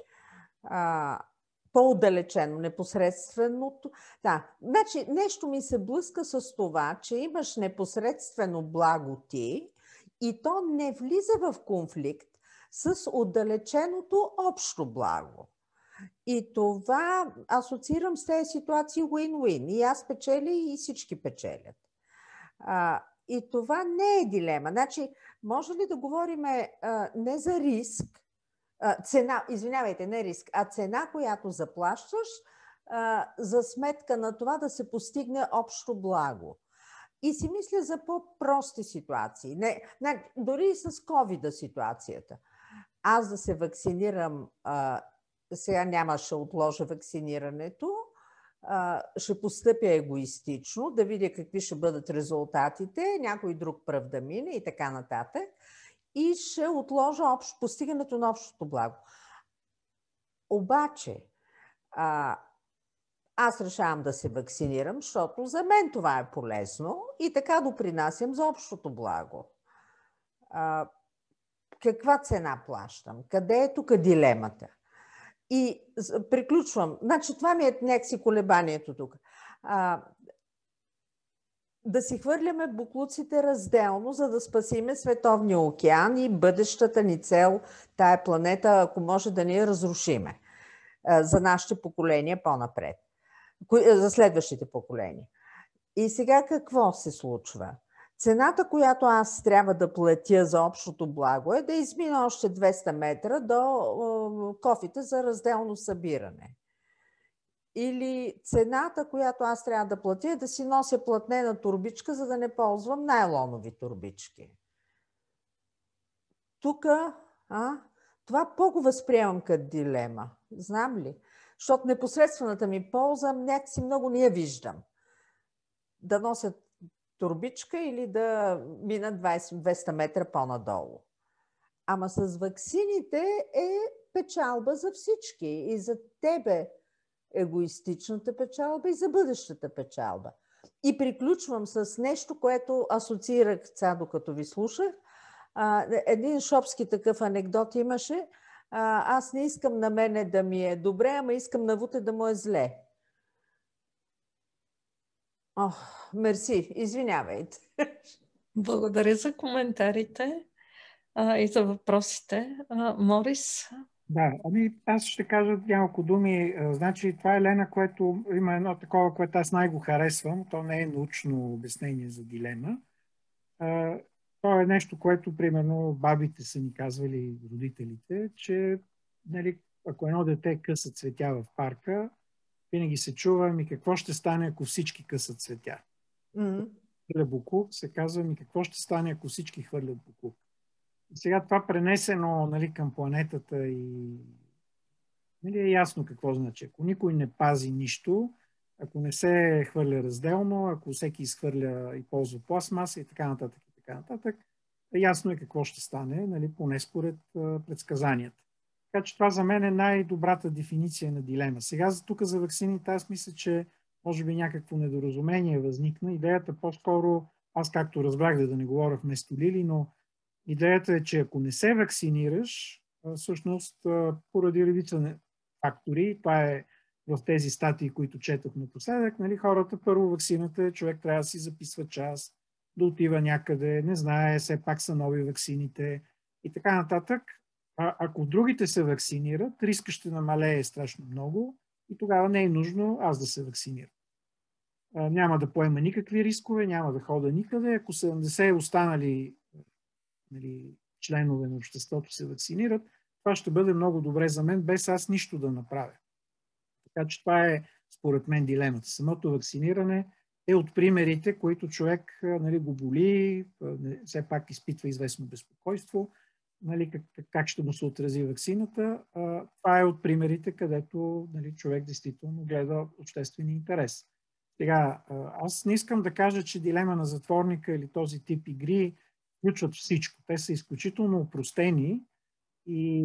А, по-отдалечено, непосредственото. Да, значи нещо ми се блъска с това, че имаш непосредствено благо ти и то не влиза в конфликт с отдалеченото общо благо. И това асоциирам с тези ситуации win-win. И аз печеля, и всички печелят. А, и това не е дилема. Значи, може ли да говорим а, не за риск, а, цена, извинявайте, не риск, а цена, която заплащаш а, за сметка на това да се постигне общо благо. И си мисля за по-прости ситуации. Не, не, дори и с ковид ситуацията. Аз да се вакцинирам, а, сега няма, ще отложа вакцинирането, а, ще постъпя егоистично, да видя какви ще бъдат резултатите, някой друг пръв да мине и така нататък. И ще отложа общ, постигането на общото благо. Обаче, а, аз решавам да се вакцинирам, защото за мен това е полезно и така допринасям за общото благо. А, каква цена плащам? Къде е тук дилемата? И приключвам. Значи това ми е някакси колебанието тук. А, да си хвърляме боклуците разделно, за да спасиме Световния океан и бъдещата ни цел, тая планета, ако може да ни я разрушиме а, за нашите поколения по-напред. За следващите поколения. И сега какво се случва? Цената, която аз трябва да платя за общото благо е да измина още двеста метра до е, кофите за разделно събиране. Или цената, която аз трябва да платя е да си нося платнена турбичка, за да не ползвам найлонови турбички. Тук, а, това по-го възприемам като дилема. Знам ли? Защото непосредствената ми полза някакси много не я виждам. Да нося турбичка или да мина двайсет двеста метра по-надолу. Ама с ваксините е печалба за всички. И за тебе егоистичната печалба, и за бъдещата печалба. И приключвам с нещо, което асоциирах сега, докато ви слушах. Един шопски такъв анекдот имаше. Аз не искам на мене да ми е добре, ама искам на Вуте да му е зле. Ох, мерси, извинявайте. Благодаря за коментарите а, и за въпросите. А, Морис? Да, ами аз ще кажа няколко думи. Значи това е Лена, което има едно такова, което аз най-го харесвам. То не е научно обяснение за дилема. А, то е нещо, което примерно бабите са ни казвали, родителите, че нали, ако едно дете къса цветя в парка, винаги се чува ми какво ще стане, ако всички късат цветя. Mm-hmm. Хвърля буклук, се казва ми какво ще стане, ако всички хвърлят буклук. И сега това пренесено нали, към планетата и нали, е ясно какво значи. Ако никой не пази нищо, ако не се хвърля разделно, ако всеки изхвърля и ползва пластмаса и така нататък и така нататък, ясно е какво ще стане, нали, поне според а, предсказанията. Така че това за мен е най-добрата дефиниция на дилема. Сега тук за ваксините аз мисля, че може би някакво недоразумение възникна. Идеята по-скоро, аз както разбрах да, да не говоря вместо Лили, но идеята е, че ако не се вакцинираш, всъщност поради редица фактори, това е в тези статии, които четат напоследък, нали, хората първо ваксината е, човек трябва да си записва час, да отива някъде, не знае, все пак са нови ваксините и така нататък. А, ако другите се вакцинират, риска ще намалее страшно много и тогава не е нужно аз да се вакцинирам. А, няма да поема никакви рискове, няма да хода никъде. Ако седемдесет останали нали, членове на обществото се вакцинират, това ще бъде много добре за мен, без аз нищо да направя. Така че това е, според мен, дилемата. Самото вакциниране е от примерите, които човек нали, го боли, все пак изпитва известно безпокойство, нали, как, как ще му се отрази вакцината. Това е от примерите, където нали, човек действително гледа обществен интерес. Сега, аз не искам да кажа, че дилема на затворника или този тип игри включват всичко. Те са изключително опростени и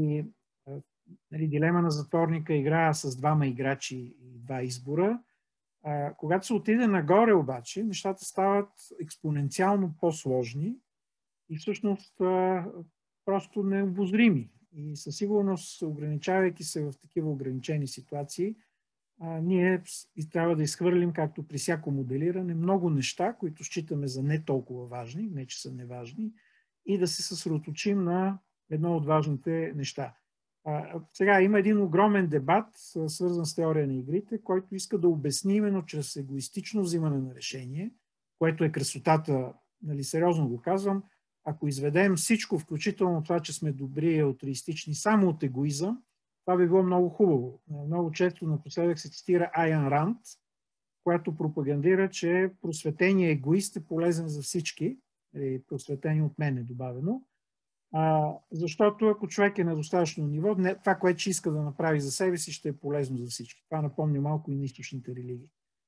нали, дилема на затворника играе с двама играчи и два избора. А, когато се отиде нагоре обаче, нещата стават експоненциално по-сложни и всъщност а, просто необозрими. И със сигурност, ограничавайки се в такива ограничени ситуации, а, ние трябва да изхвърлим, както при всяко моделиране, много неща, които считаме за не толкова важни, не че са неважни, и да се съсредоточим на едно от важните неща. А, сега има един огромен дебат, свързан с теория на игрите, който иска да обясни именно чрез егоистично взимане на решение, което е красотата, нали, сериозно го казвам, ако изведем всичко, включително това, че сме добри и алтруистични, само от егоизъм, това би било много хубаво. Много често напоследък се цитира Аян Ранд, която пропагандира, че просветения егоист е полезен за всички, или просветение от мен е добавено, а, защото ако човек е на достатъчно ниво, не, това, което ще иска да направи за себе си, ще е полезно за всички. Това напомня малко и на източните религии.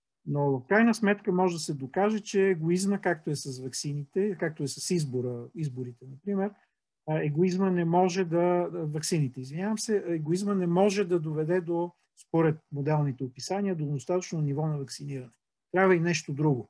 Но в крайна сметка може да се докаже, че егоизма, както е с ваксините, както е с избора, изборите, например, егоизма не може да, ваксините, извинявам се, егоизма не може да доведе до, според моделните описания, до достатъчно ниво на вакциниране. Трябва и нещо друго.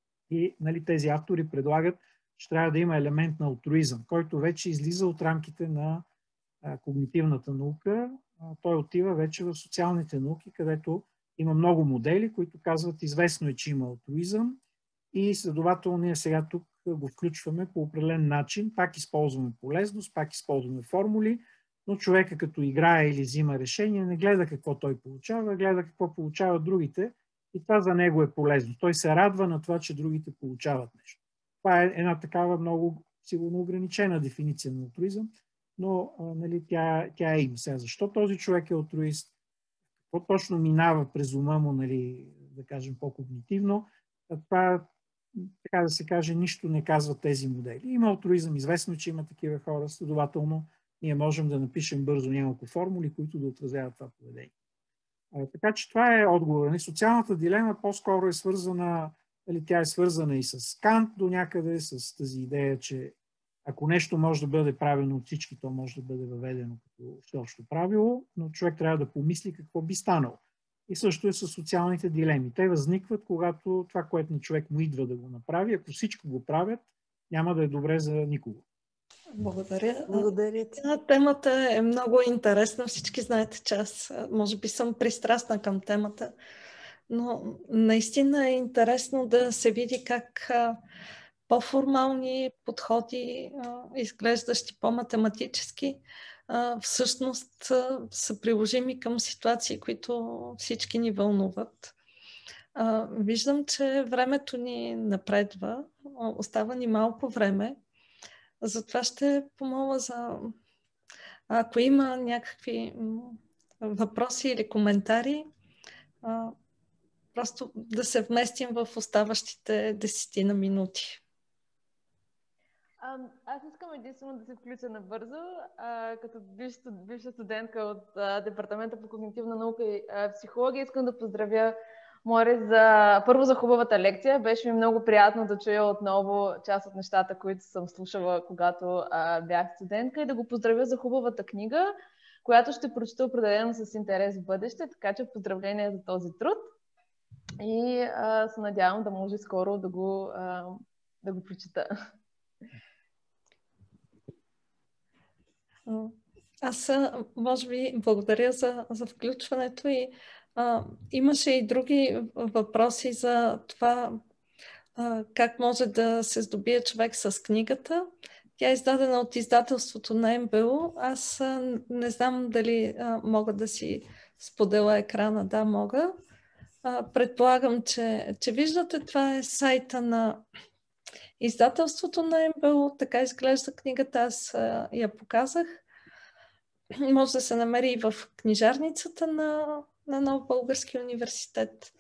И нали, тези автори предлагат, че трябва да има елемент на алтруизъм, който вече излиза от рамките на а, когнитивната наука. А, той отива вече в социалните науки, където има много модели, които казват, известно е, че има алтруизъм и следователно ние сега тук го включваме по определен начин. Пак използваме полезност, пак използваме формули, но човека като играе или взима решение, не гледа какво той получава, гледа какво получават другите и това за него е полезно. Той се радва на това, че другите получават нещо. Това е една такава много сигурно ограничена дефиниция на алтруизъм, но а, нали, тя, тя е има. Сега, защо този човек е алтруист? Какво точно минава през ума му, нали, да кажем по-когнитивно? Това, така да се каже, нищо не казват тези модели. Има алтруизъм, известно, че има такива хора, следователно ние можем да напишем бързо няколко формули, които да отразяват това поведение. А, така че това е отговор. Социалната дилема по-скоро е свързана, или тя е свързана и с Кант до някъде, с тази идея, че ако нещо може да бъде правено от всички, то може да бъде въведено като всеобщо правило, но човек трябва да помисли какво би станало. И също е с социалните дилеми. Те възникват, когато това, което на човек му идва да го направи, ако всичко го правят, няма да е добре за никого. Благодаря. Благодаря ти. Темата е много интересна. Всички знаете, че аз може би съм пристрастна към темата, но наистина е интересно да се види как по-формални подходи, а, изглеждащи по-математически, а, всъщност а, са приложими към ситуации, които всички ни вълнуват. А, виждам, че времето ни напредва, остава ни малко време, затова ще помоля за... Ако има някакви въпроси или коментари, а, просто да се вместим в оставащите десетина минути. А, аз искам единствено да се включа набързо, а, като бивша, бивша студентка от а, Департамента по когнитивна наука и а, психология. Искам да поздравя Морис за, първо за хубавата лекция. Беше ми много приятно да чуя отново част от нещата, които съм слушала, когато а, бях студентка, и да го поздравя за хубавата книга, която ще прочета определено с интерес в бъдеще, така че поздравления за този труд и а, се надявам да може скоро да го, а, да го прочета. Аз, може би, благодаря за, за включването и а, имаше и други въпроси за това а, как може да се здобие човек с книгата. Тя е издадена от издателството на Ем Бе У. Аз а, не знам дали а, мога да си споделя екрана. Да, мога. А, предполагам, че, че виждате. Това е сайта на издателството на Ем Бе У. Така изглежда книгата. Аз а, я показах. Може да се намери и в книжарницата на, на Нов български университет.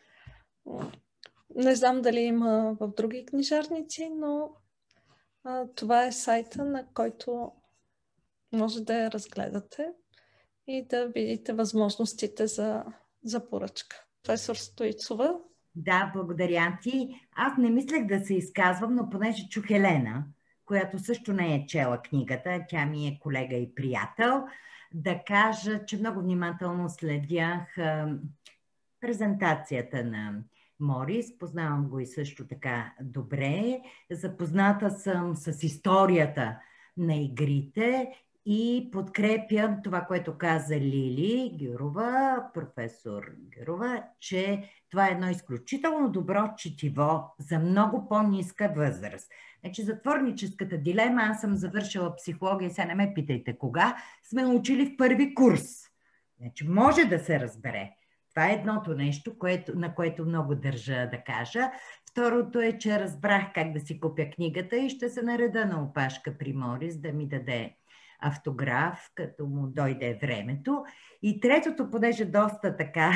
Не знам дали има в други книжарници, но а, това е сайта, на който може да я разгледате и да видите възможностите за, за поръчка. Професор Стоицова. Да, благодаря ти. Аз не мислех да се изказвам, но понеже чух Елена, която също не е чела книгата, тя ми е колега и приятел, да кажа, че много внимателно следях а, презентацията на Морис. Познавам го и също така добре. Запозната съм с историята на игрите и подкрепям това, което каза Лили Гюрова, професор Гюрова, че това е едно изключително добро четиво за много по-ниска възраст. Значи, затворническата дилема, аз съм завършила психология, сега не ме питайте кога, сме учили в първи курс. Значи, може да се разбере. Това е едното нещо, което, на което много държа да кажа. Второто е, че разбрах как да си купя книгата и ще се нареда на опашка при Морис да ми даде автограф, като му дойде времето. И третото, понеже доста така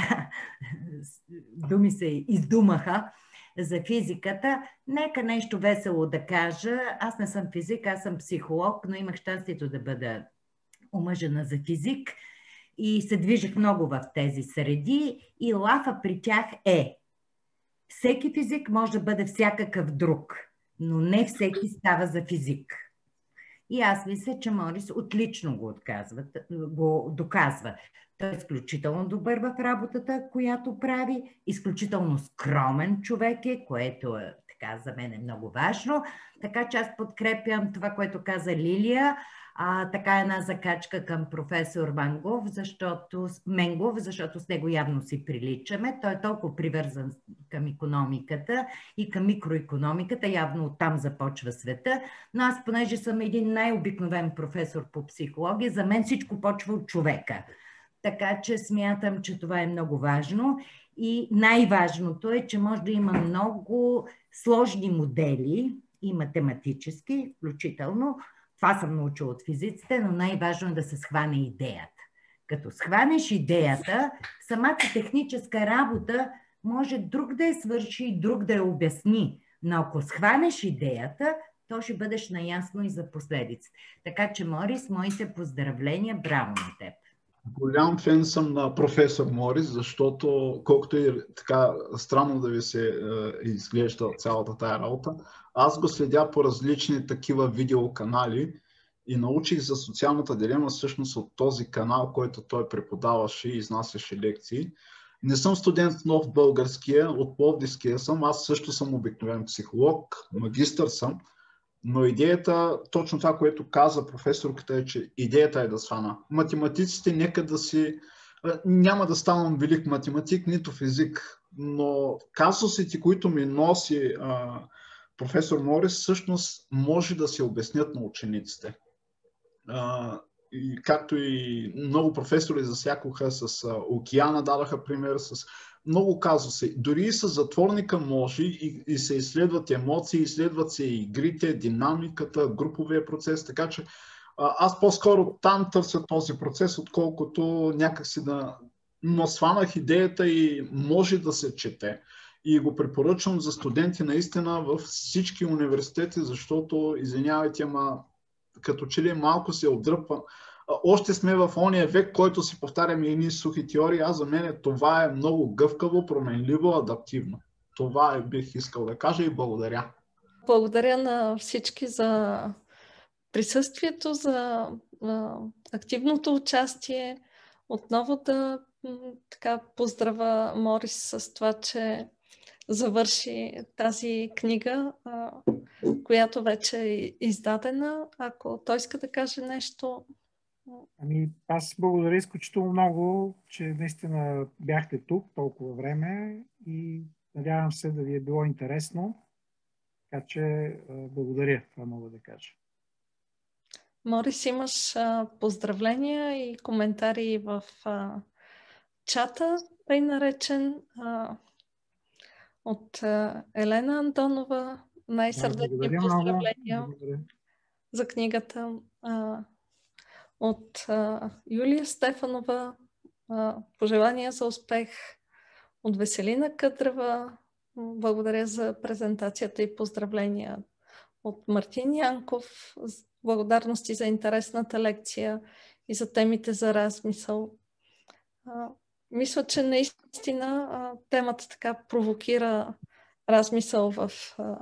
думи се издумаха за физиката, нека нещо весело да кажа. Аз не съм физик, аз съм психолог, но имах щастието да бъда омъжена за физик и се движих много в тези среди и лафа при тях е: всеки физик може да бъде всякакъв друг, но не всеки става за физик. И аз мисля, че Морис отлично го, отказва, го доказва. Той е изключително добър в работата, която прави, изключително скромен човек е, което е, така за мен е много важно. Така че аз подкрепям това, което каза Лилия. А, така една закачка към професор Мангов, защото, Менгов, защото с него явно си приличаме. Той е толкова привързан към икономиката и към микроикономиката, явно оттам започва света. Но аз, понеже съм един най-обикновен професор по психология, за мен всичко почва от човека. Така че смятам, че това е много важно. И най-важното е, че може да има много сложни модели и математически, включително. Това съм научила от физиците, но най-важно е да се схване идеята. Като схванеш идеята, самата техническа работа може друг да я свърши и друг да я обясни. Но ако схванеш идеята, то ще бъдеш наясно и за последиците. Така че, Морис, моите поздравления, браво на теб. Голям фен съм на професор Морис, защото колкото и така странно да ви се е, изглежда цялата тая работа, аз го следя по различни такива видеоканали и научих за социалната дилема всъщност от този канал, който той преподаваше и изнасяше лекции. Не съм студент в Нов българския, от Пловдивския съм, аз също съм обикновен психолог, магистър съм, но идеята, точно това, което каза професорката, е, че идеята е да свана. Математиците нека да си... Няма да ставам велик математик, нито физик, но казусите, които ми носи а, професор Морис, всъщност може да се обяснят на учениците. А, и както и много професори засякоха с а, океана, дадаха пример с много казуси. Дори и с затворника може и, и се изследват емоции, изследват се и игрите, динамиката, груповия процес, така че а, аз по-скоро там търся този процес, отколкото някакси да... Но сванах идеята и може да се чете. И го препоръчвам за студенти наистина във всички университети, защото, извинявайте, ама като че ли малко се отдръпва. Още сме в ония век, който си повтаряме едни сухи теории, а за мен това е много гъвкаво, променливо, адаптивно. Това е, бих искал да кажа, и благодаря. Благодаря на всички за присъствието, за а, активното участие. Отново да така поздравя Морис с това, че завърши тази книга, а, която вече е издадена. Ако той иска да каже нещо... Ами, аз благодаря изключително много, че наистина бяхте тук толкова време и надявам се да ви е било интересно. Така че благодаря, това мога да кажа. Морис, имаш а, поздравления и коментари в а, чата, тъй наречен, а, от а, Елена Антонова. Най-сърдечни да, поздравления благодаря. За книгата. А, от а, Юлия Стефанова, а, пожелания за успех. От Веселина Къдрева, благодаря за презентацията и поздравления. От Мартин Янков, благодарности за интересната лекция и за темите за размисъл. А, мисля, че наистина а, темата така провокира размисъл в а,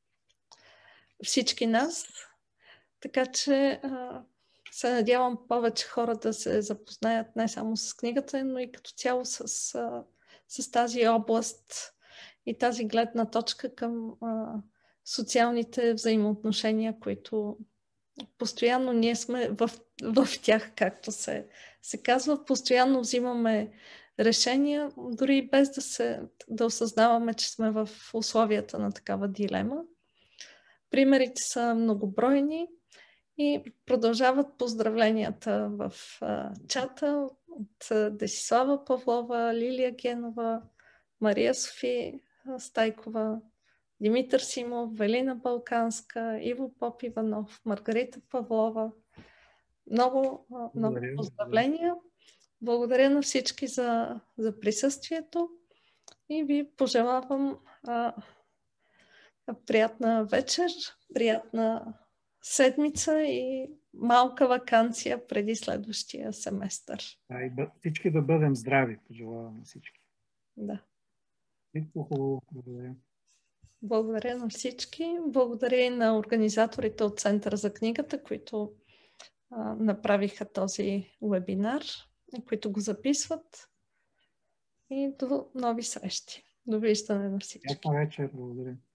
всички нас. Така че а, се надявам повече хора да се запознаят не само с книгата, но и като цяло с, а, с тази област и тази гледна точка към а, социалните взаимоотношения, които постоянно ние сме в, в тях, както се, се казва. Постоянно взимаме решения, дори без да, се, да осъзнаваме, че сме в условията на такава дилема. Примерите са многобройни и продължават поздравленията в а, чата от а, Десислава Павлова, Лилия Генова, Мария Софи Стайкова, Димитър Симов, Велина Балканска, Иво Поп Иванов, Маргарита Павлова. Много, много Благодаря. поздравления. Благодаря на всички за, за присъствието и ви пожелавам а, приятна вечер, приятна седмица и малка ваканция преди следващия семестър. А, и бъ... всички да бъдем здрави, пожелавам на всички. Да. Всичко хубаво. Благодаря. Благодаря на всички. Благодаря и на организаторите от Центъра за книгата, които а, направиха този вебинар, които го записват. И до нови срещи. Довиждане на всички. Приятна вечер. Благодаря.